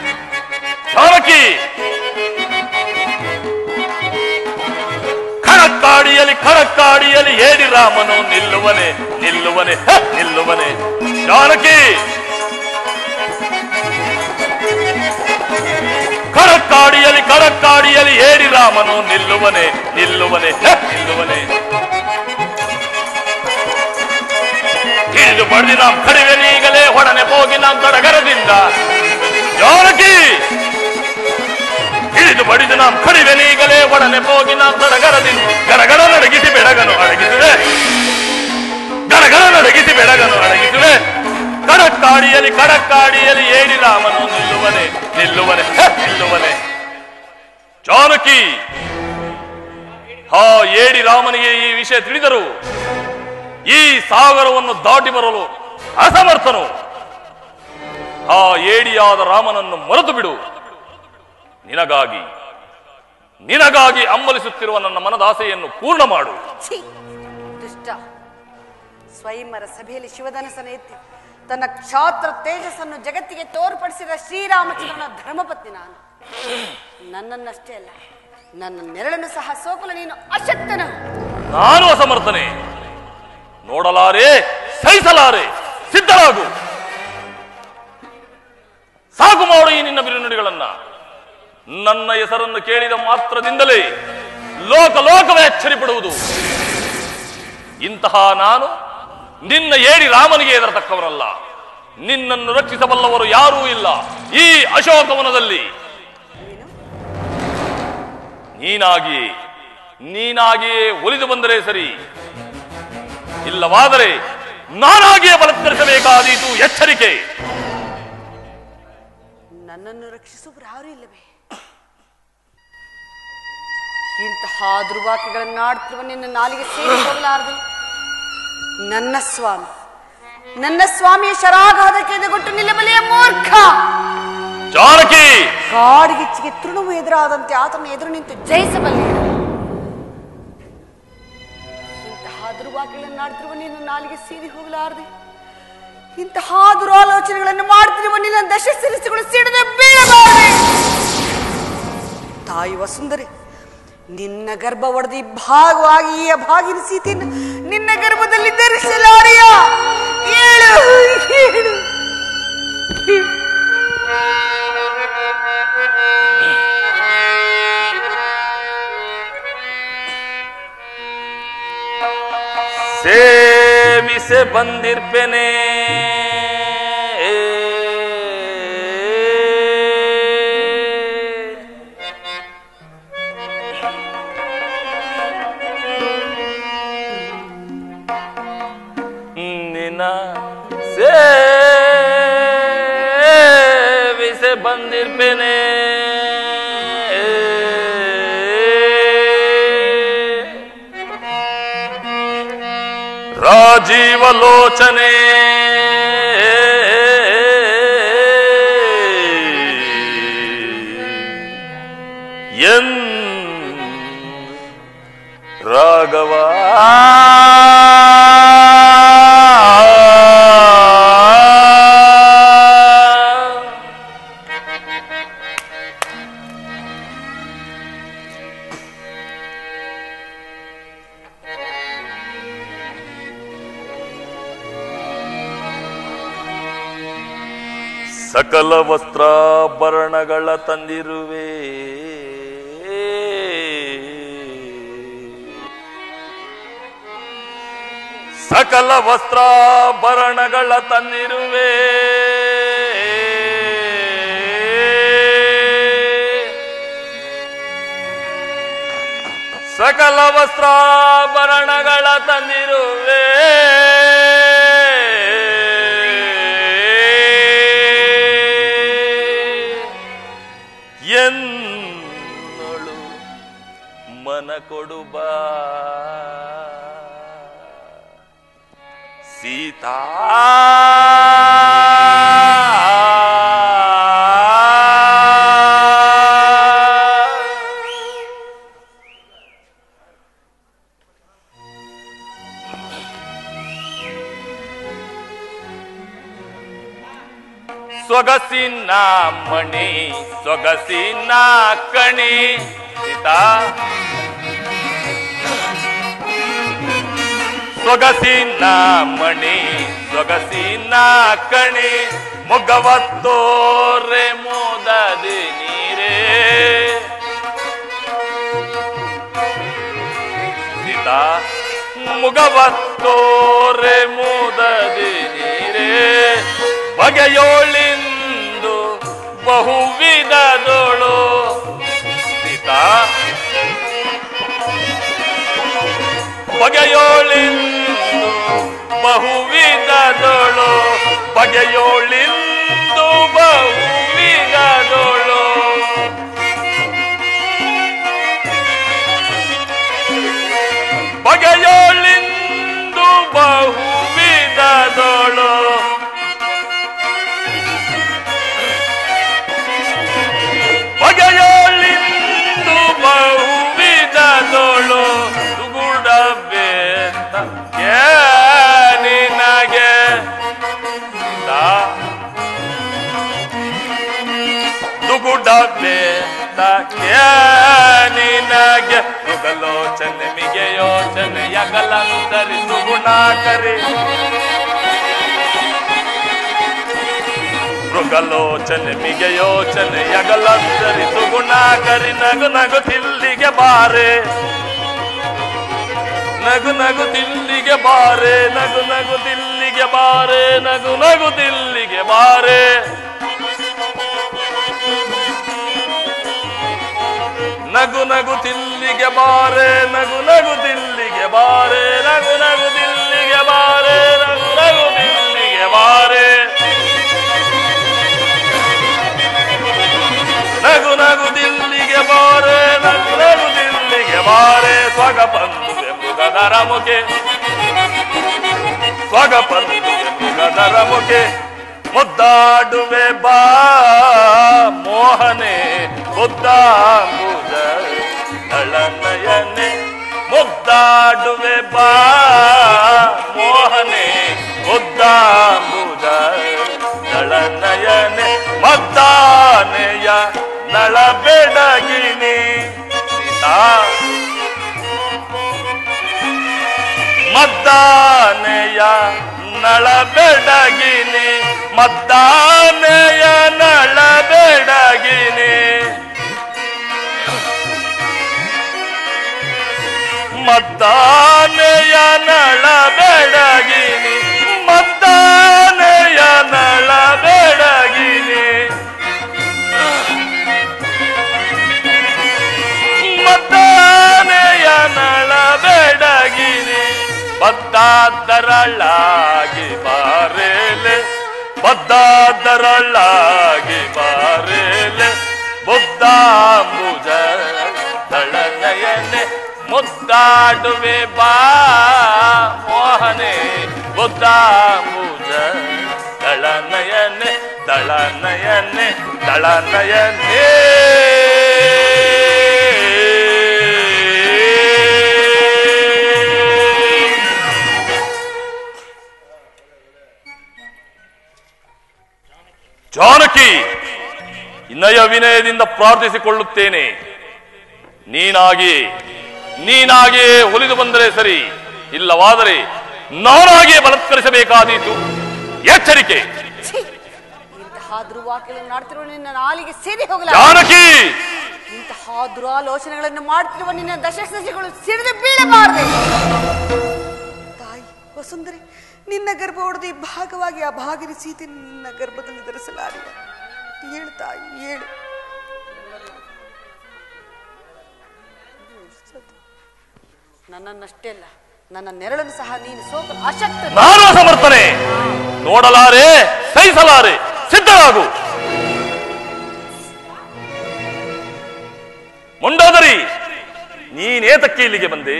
Speaker 1: ಖಡಕ್ಕಾಡಿಯಲ್ಲಿ ಖಡಕ್ಕಾಡಿಯಲ್ಲಿ ಏಡಿ ರಾಮನು ನಿಲ್ಲುವನೆ ನಿಲ್ಲುವನೆ ನಿಲ್ಲುವನೆ. ಜಾನಕಿ, ಖಡಕ್ಕಾಡಿಯಲ್ಲಿ ಖಡಕ್ಕಾಡಿಯಲ್ಲಿ ಏಡಿ ರಾಮನು ನಿಲ್ಲುವನೆ ನಿಲ್ಲುವನೆ ನಿಲ್ಲುವನೆ. ಹಿಡಿದು ಬಡ್ದಿ ನಾವು ಕಡಿವೆನೀಗಲೇ ಹೊಡನೆ ಹೋಗಿ ನಾವು ಕಡಗರದಿಂದ. ಜಾನಕಿ, ಹಿಡಿದು ಬಡಿದು ನಾವು ಕಡಿವೆನೀಗಲೇ ಒಡನೆ ಹೋಗಿ ನಾವು ಕಡಗರದಿಂದ. ಗಡಗಡ ನಡಗಿಸಿ ಬೆಡಗನು ಅಡಗಿಸುವೆ, ಗಡಗಡ ನಡಗಿಸಿ ಬೆಡಗನು ಅಡಗಿಸುವೆ. ಕಡಕ್ಕಾಡಿಯಲ್ಲಿ ಕಡಕ್ಕಾಡಿಯಲ್ಲಿ ಏಡಿ ರಾಮನು ನಿಲ್ಲುವನೆ ನಿಲ್ಲುವನೆ ನಿಲ್ಲುವನೆ. ಜಾನಕಿ, ಹಾ ಏಡಿ ರಾಮನಿಗೆ ಈ ವಿಷಯ ತಿಳಿದರು ಈ ಸಾಗರವನ್ನು ದಾಟಿ ಬರಲು ಅಸಮರ್ಥನು. ಆ ಏಡಿಯಾದ ರಾಮನನ್ನು ಮರೆತು ಬಿಡು. ನಿನಗಾಗಿ ನಿನಗಾಗಿ ಹಂಬಲಿಸುತ್ತಿರುವ ನನ್ನ ಮನದಾಸೆಯನ್ನು ಪೂರ್ಣ ಮಾಡು.
Speaker 9: ದುಷ್ಟ, ಸ್ವಯಂವರ ಸಭೆಯಲ್ಲಿ ಶಿವಧನಸನ ಎತ್ತಿ ತನ್ನ ಕ್ಷಾತ್ರ ತೇಜಸ್ಸನ್ನು ಜಗತ್ತಿಗೆ ತೋರ್ಪಡಿಸಿದ ಶ್ರೀರಾಮಚಂದ್ರನ ಧರ್ಮಪತ್ನಿ ನಾನು. ನನ್ನನ್ನಷ್ಟೇ ಅಲ್ಲ, ನನ್ನ ನೆರಳನ್ನು ಸಹ ಸೋಕಲು ನೀನು ಅಶಕ್ತನ.
Speaker 1: ನಾನು ಅಸಮರ್ಥನೆ. ನೋಡಲಾರೆ, ಸಹಿಸಲಾರೆ. ಸಿದ್ಧರಾಗು. ಸಾಕು ಮಾಡು ಈ ನಿನ್ನ ಬಿರುನುಡಿಗಳನ್ನ. ನನ್ನ ಹೆಸರನ್ನು ಕೇಳಿದ ಮಾತ್ರದಿಂದಲೇ ಲೋಕ ಲೋಕವೇ ಎಚ್ಚರಿಪಡುವುದು. ಇಂತಹ ನಾನು ನಿನ್ನ ಏಡಿ ರಾಮನಿಗೆ ಎದರತಕ್ಕವರಲ್ಲ. ನಿನ್ನನ್ನು ರಕ್ಷಿಸಬಲ್ಲವರು ಯಾರೂ ಇಲ್ಲ ಈ ಅಶೋಕವನದಲ್ಲಿ. ನೀನಾಗಿಯೇ ನೀನಾಗಿಯೇ ಒಲಿದು ಬಂದರೆ ಸರಿ, ಇಲ್ಲವಾದರೆ ನಾನಾಗಿಯೇ ಬಲತ್ಕರಿಸಬೇಕಾದೀತು. ಎಚ್ಚರಿಕೆ.
Speaker 9: ನನ್ನನ್ನು ರಕ್ಷಿಸುವರು ಯಾರೂ ಇಲ್ಲವೇ? ಇಂತಹ ದುರ್ವಾಕ್ಯಗಳನ್ನಾಡುತ್ತಿರುವ ನಿನ್ನ ನಾಲಿಗೆ ಸೇರಿ ಹೋಗಲಾರದು. ನನ್ನ ಸ್ವಾಮಿ ನನ್ನ ಸ್ವಾಮಿಯ ಶರಾಘಾತಕ್ಕೆ ಎದೆಗೊಟ್ಟು ನಿಲ್ಲಬಲೆಯ ಮೂರ್ಖ. ಕಾಡಿಗಿಚ್ಚಿಗೆ ತೃಣವು ಎದುರಾದಂತೆ ಆತನ ಎದುರು ನಿಂತು ಜಯಿಸಬಲ್ಲೆ. ಇಂತಹ ದುರ್ವಾಕ್ಯಗಳನ್ನಾಡ್ತಿರುವ ನೀನು ನಾಲಿಗೆ ಸೀದಿ ಹೋಗಲಾರದೆ, ಇಂತಹ ದುರಾಲೋಚನೆಗಳನ್ನು ಮಾಡ್ತಿರುವ ನಿನ್ನ ದಶ ಶಿರಸ್ಸುಗಳು ಸಿಡಿದು ಬೀಳಬಾರದೆ. ತಾಯಿ ವಸುಂಧರೆ, ನಿನ್ನ ಗರ್ಭ ಒಡೆದು ಇಬ್ಬಾಗವಾಗಿ ಈ ಅಭಾಗಿನ ಸೀತೆಯನ್ನು ನಿನ್ನ ಗರ್ಭದಲ್ಲಿ ಧರಿಸಲಾರೆಯ? ಏಳು ಏಳು
Speaker 1: ಸೇವಿಸೆ ಬಂದಿರ್ಪೇನೆ ನಿನ್ನ ಸೇವಿಸೆ ಬಂದಿರ್ಪೇನೆ ರಾಜೀವಲೋಚನೆ ಎನ್ ರಾಘವ ಸಕಲ ವಸ್ತ್ರಾಭರಣಗಳ ತಂದಿರುವೆ ಸಕಲ ವಸ್ತ್ರಾಭರಣಗಳ ತಂದಿರುವೆ ಸಕಲ ವಸ್ತ್ರಾಭರಣಗಳ ತಂದಿರುವೆ ಎನ್ನಳು ಮನ ಕೊಡುಬ ಸೀತಾ ಸೊಗಸಿನ ಮಣಿ ಸೊಗಸಿನ ಕಣಿ ಸೀತಾ ಸೊಗಸಿನ ಮಣಿ ಸೊಗಸಿನ ಕಣಿ ಮುಗವತ್ತೋರೆ ಮೋದದಿ ನೀರೇ ಸೀತಾ ಮುಗವತ್ತೋರೆ ಮೋದದಿ ನೀರೇ ಬಗೆಯೋಳಿಂದು ಬಹುವಿಧದೋಳು ಸೀತಾ ಬಗೆಯೋಳಿಂದು ಬಹುವಿಧದೋಳು ಬಗೆಯೋಳಿಂದು ಬಹುವಿಧದೋಳು ಬಗೆಯೋಳಿಂದು ಬಹುವಿಧದೋಳು ಬಗೆಯೋಳಿಂದು ಬಹುವಿಧದೋಳು ತುಗುಡಬೇತ ನಿನಗೆ ತುಗುಡಬೇತ ನಿನಗೆ ಮೃಗಲೋಚನೆ ಮಿಗೆ ಯೋಚನೆ ಯಗಲಂತರಿ ಸುಗುಣಾಕರಿ ಮೃಗಲೋಚನೆ ಮಿಗೆ ಯೋಚನೆ ಯಗಲಂತರಿ ಸುಗುಣಾಕರಿ ನಗು ನಗು ತಿಲ್ಲಿಗೆ ಬಾರೆ ನಗು ನಗು ತಿಲ್ಲಿಗೆ ಬಾರೆ ನಗು ನಗು ತಿಲ್ಲಿಗೆ ಬಾರೆ ನಗು ನಗು ತಿಲ್ಲಿಗೆ ಬಾರೆ ನಗು ನಗು ತಿಲ್ಲಿಗೆ ಬಾರೆ ನಗು ನಗು ತಿಲ್ಲಿಗೆ ಬಾರೆ ನಗು ನಗು ತಿಲ್ಲಿಗೆ ಬಾರೆ ನಗು ನಗು ತಿಲ್ಲಿಗೆ ಬಾರೆ ನಗು ನಗು ದಿಲ್ಲಿಗೆ ಬಾರೆ ನಗು ನಗು ದಿಲ್ಲಿಗೆ ಬಾರೆ ಸ್ವಗ ಬಂದುವೆ ಮೃಗದರ ಮುಖೆ ಸ್ವಗ ಬಂದುವೆ ಮೃಗದರ ಮುಖೆ ಮುದ್ದಾಡುವೆ ಬಾ ಮೋಹನೆ ಮುದ್ದಾಂಬುಜ ದಳನಯನೆ ಮುದ್ದಾಡುವೆ ಬಾ ಮೋಹನೆ ಮುದ್ದಾಂಬುಜ ದಳನಯನೆ ಮದ್ದಾನೆಯ ನಳ ಬೆಡಗಿನಿ ಸೀತಾ ಮದ್ದಾನೆಯ ನಳ ಬೆಡಗಿನಿ ಮದ್ದಾನೆಯ ನಳ ಬೆಡಗಿನಿ ಮದ್ದಾನೆಯ ನಳ ಬೆಡಗಿನಿ ಮದ್ದಾನೆಯ ನಳ ಬೆಡಗಿನಿ ಮದ್ದಾನೆಯ ನಳ ಬೆಡಗಿನಿ ಬದ್ದಾದರಳಾಗಿ ಬಾರೇಲೆ ಬದ್ದಾದರಳಾಗಿ ಬಾರೇಲೆ ಬುದ್ಧಾಂಬುಜ ದಳನಯನೆ ಮುದ್ದಾಡುವೆ ಬಾ ಮೋಹನೆ ಬುದ್ಧಾಂಬುಜ ದಳನಯನೆ ದಳನಯನೆ ದಳನಯನೆ ಜಾನಕಿ, ವಿನಯ ವಿನಯದಿಂದ ಪ್ರಾರ್ಥಿಸಿಕೊಳ್ಳುತ್ತೇನೆ. ನೀನಾಗಿ ನೀನಾಗಿಯೇ ಒಲಿದು ಬಂದರೆ ಸರಿ, ಇಲ್ಲವಾದರೆ ನಾನಾಗಿಯೇ ಬಲತ್ಕರಿಸಬೇಕಾದೀತು. ಎಚ್ಚರಿಕೆ.
Speaker 9: ಇಂತಹ ದುರ್ವಾಕ್ಯಗಳನ್ನು ಆಡ್ತಿರುವ ನಿನ್ನ ನಾಲಿಗೆ ಸೇರಿ ಹೋಗಲ
Speaker 1: ಜಾನಕಿ.
Speaker 9: ಇಂತಹ ದುರಾಲೋಚನೆಗಳನ್ನು ಮಾಡ್ತಿರುವ ನಿನ್ನ ದಶಸಸಿಗಳು ಸಿಡಿದು ಬೀಳಬಾರದೆ. ತಾಯಿ ವಸುಂಧರೆ, ನಿನ್ನ ಗರ್ಭ ಹೊಡೆದು ಈ ಭಾಗವಾಗಿ ಆ ಭಾಗಿನಿ ಸೀತೆ ನಿನ್ನ ಗರ್ಭದಲ್ಲಿ ಧರಿಸಲಾರಿವ. ಹೇಳು ತಾಯಿ, ಹೇಳು. ನನ್ನನ್ನಷ್ಟೇ ಅಲ್ಲ, ನನ್ನ ನೆರಳನ್ನು ಸಹ ನೀನು ಸೋಕಲು ಅಶಕ್ತ.
Speaker 1: ನಾನು ಸಮರ್ಥನೆ. ನೋಡಲಾರೆ, ಸಹಿಸಲಾರೆ, ಸಿದ್ಧರಾಗು. ಮುಂಡೋದರಿ, ನೀನೇತಕ್ಕೆ ಇಲ್ಲಿಗೆ ಬಂದೆ?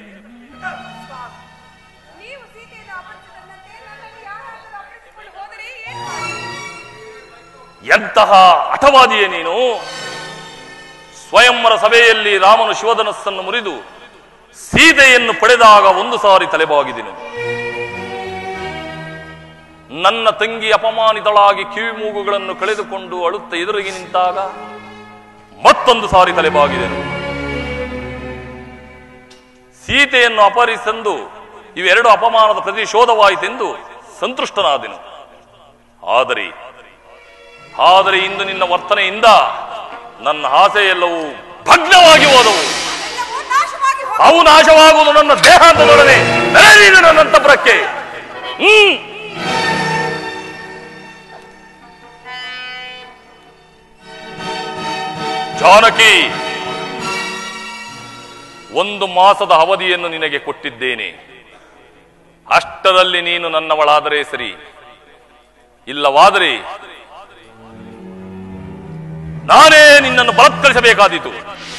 Speaker 1: ಎಂತಹ ಹಠವಾದಿಯೇ ನೀನು! ಸ್ವಯಂವರ ಸಭೆಯಲ್ಲಿ ರಾಮನು ಶಿವಧನಸ್ಸನ್ನು ಮುರಿದು ಸೀತೆಯನ್ನು ಪಡೆದಾಗ ಒಂದು ಸಾರಿ ತಲೆಬಾಗಿದೆನು. ನನ್ನ ತಂಗಿ ಅಪಮಾನಿತಳಾಗಿ ಕಿವಿ ಮೂಗುಗಳನ್ನು ಕಳೆದುಕೊಂಡು ಅಳುತ್ತ ಎದುರಿಗೆ ನಿಂತಾಗ ಮತ್ತೊಂದು ಸಾರಿ ತಲೆಬಾಗಿದೆನು. ಸೀತೆಯನ್ನು ಅಪಹರಿಸೆಂದು ಇವೆರಡು ಅಪಮಾನದ ಪ್ರತಿಶೋಧವಾಯಿತೆಂದು ಸಂತುಷ್ಟನಾದೆನು. ಆದರೆ ಆದರೆ ಇಂದು ನಿನ್ನ ವರ್ತನೆಯಿಂದ ನನ್ನ ಆಸೆಯೆಲ್ಲವೂ ಭಗ್ನವಾಗಿ ಹೋದವು. ಅವು ನಾಶವಾಗುವುದು ನನ್ನ ದೇಹಾಂತದೊಡನೆ. ನೆರಳೀನು ನನ್ನ ಅಂತಃಪುರಕ್ಕೆ. ಹ್ಮ್ ಜಾನಕಿ, ಒಂದು ಮಾಸದ ಅವಧಿಯನ್ನು ನಿನಗೆ ಕೊಟ್ಟಿದ್ದೇನೆ. ಅಷ್ಟರಲ್ಲಿ ನೀನು ನನ್ನವಳಾದರೆ ಸರಿ, ಇಲ್ಲವಾದರೆ ನಾನೇ ನಿನ್ನನ್ನು ಬಲತ್ಕರಿಸಬೇಕಾದೀತು.